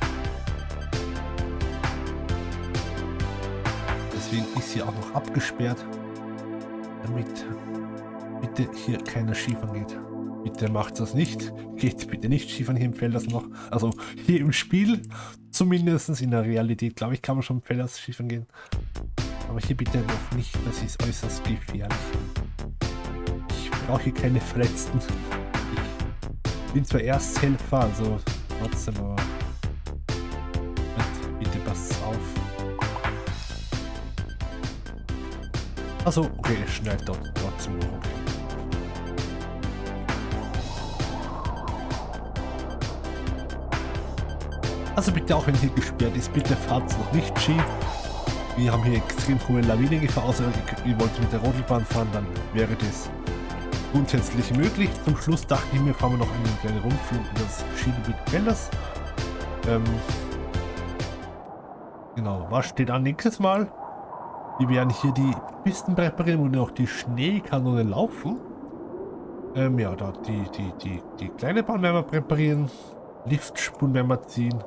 Deswegen ist sie auch noch abgesperrt, damit bitte hier keiner Skifahren geht. Bitte macht das nicht. Geht bitte nicht Skifahren hier im Felders noch. Also hier im Spiel, zumindest in der Realität, glaube ich, kann man schon im Felders Skifahren gehen. Aber hier bitte noch nicht, das ist äußerst gefährlich. Ich brauche hier keine Verletzten. Ich bin zwar Ersthelfer, also trotzdem, aber bitte passt auf. Also, okay, es schneit dort trotzdem noch. Okay. Also bitte, auch wenn hier gesperrt ist, bitte fahrt noch nicht Ski. Wir haben hier extrem hohe Lawinengefahr, außer ihr wollt mit der Rodelbahn fahren, dann wäre das grundsätzlich möglich. Zum Schluss dachte ich mir, fahren wir noch einen kleinen Rundflug in das Skigebiet Felders. Ähm, genau, was steht an nächstes Mal? Wir werden hier die Pisten präparieren und auch die Schneekanone laufen. Ähm, ja, da die, die, die, die kleine Bahn werden wir präparieren. Liftspuren werden wir ziehen.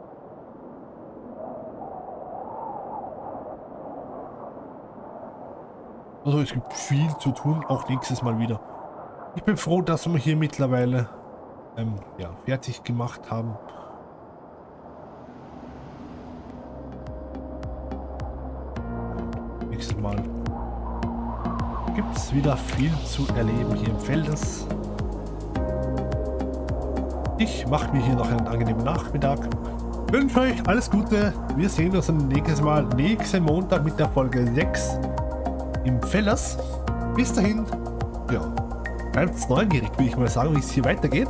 Also es gibt viel zu tun, auch nächstes Mal wieder. Ich bin froh, dass wir hier mittlerweile ähm, ja, fertig gemacht haben. Nächstes Mal gibt es wieder viel zu erleben hier im Felders. Ich mache mir hier noch einen angenehmen Nachmittag. Wünsche euch alles Gute. Wir sehen uns nächstes Mal nächsten Montag mit der Folge sechs im Felders. Bis dahin, ja, bleibt neugierig, will ich mal sagen, wie es hier weitergeht.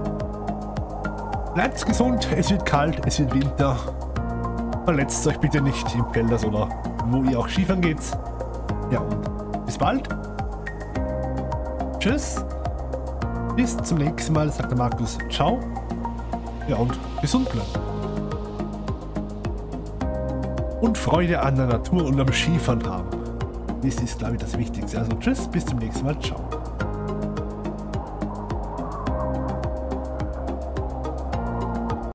Bleibt gesund, es wird kalt, es wird Winter. Verletzt euch bitte nicht im Felders oder wo ihr auch Skifahren geht. Ja, und bis bald. Tschüss. Bis zum nächsten Mal, sagt der Markus. Ciao. Ja, und gesund bleiben. Und Freude an der Natur und am Skifahren haben. Das ist, glaube ich, das Wichtigste. Also tschüss, bis zum nächsten Mal. Ciao.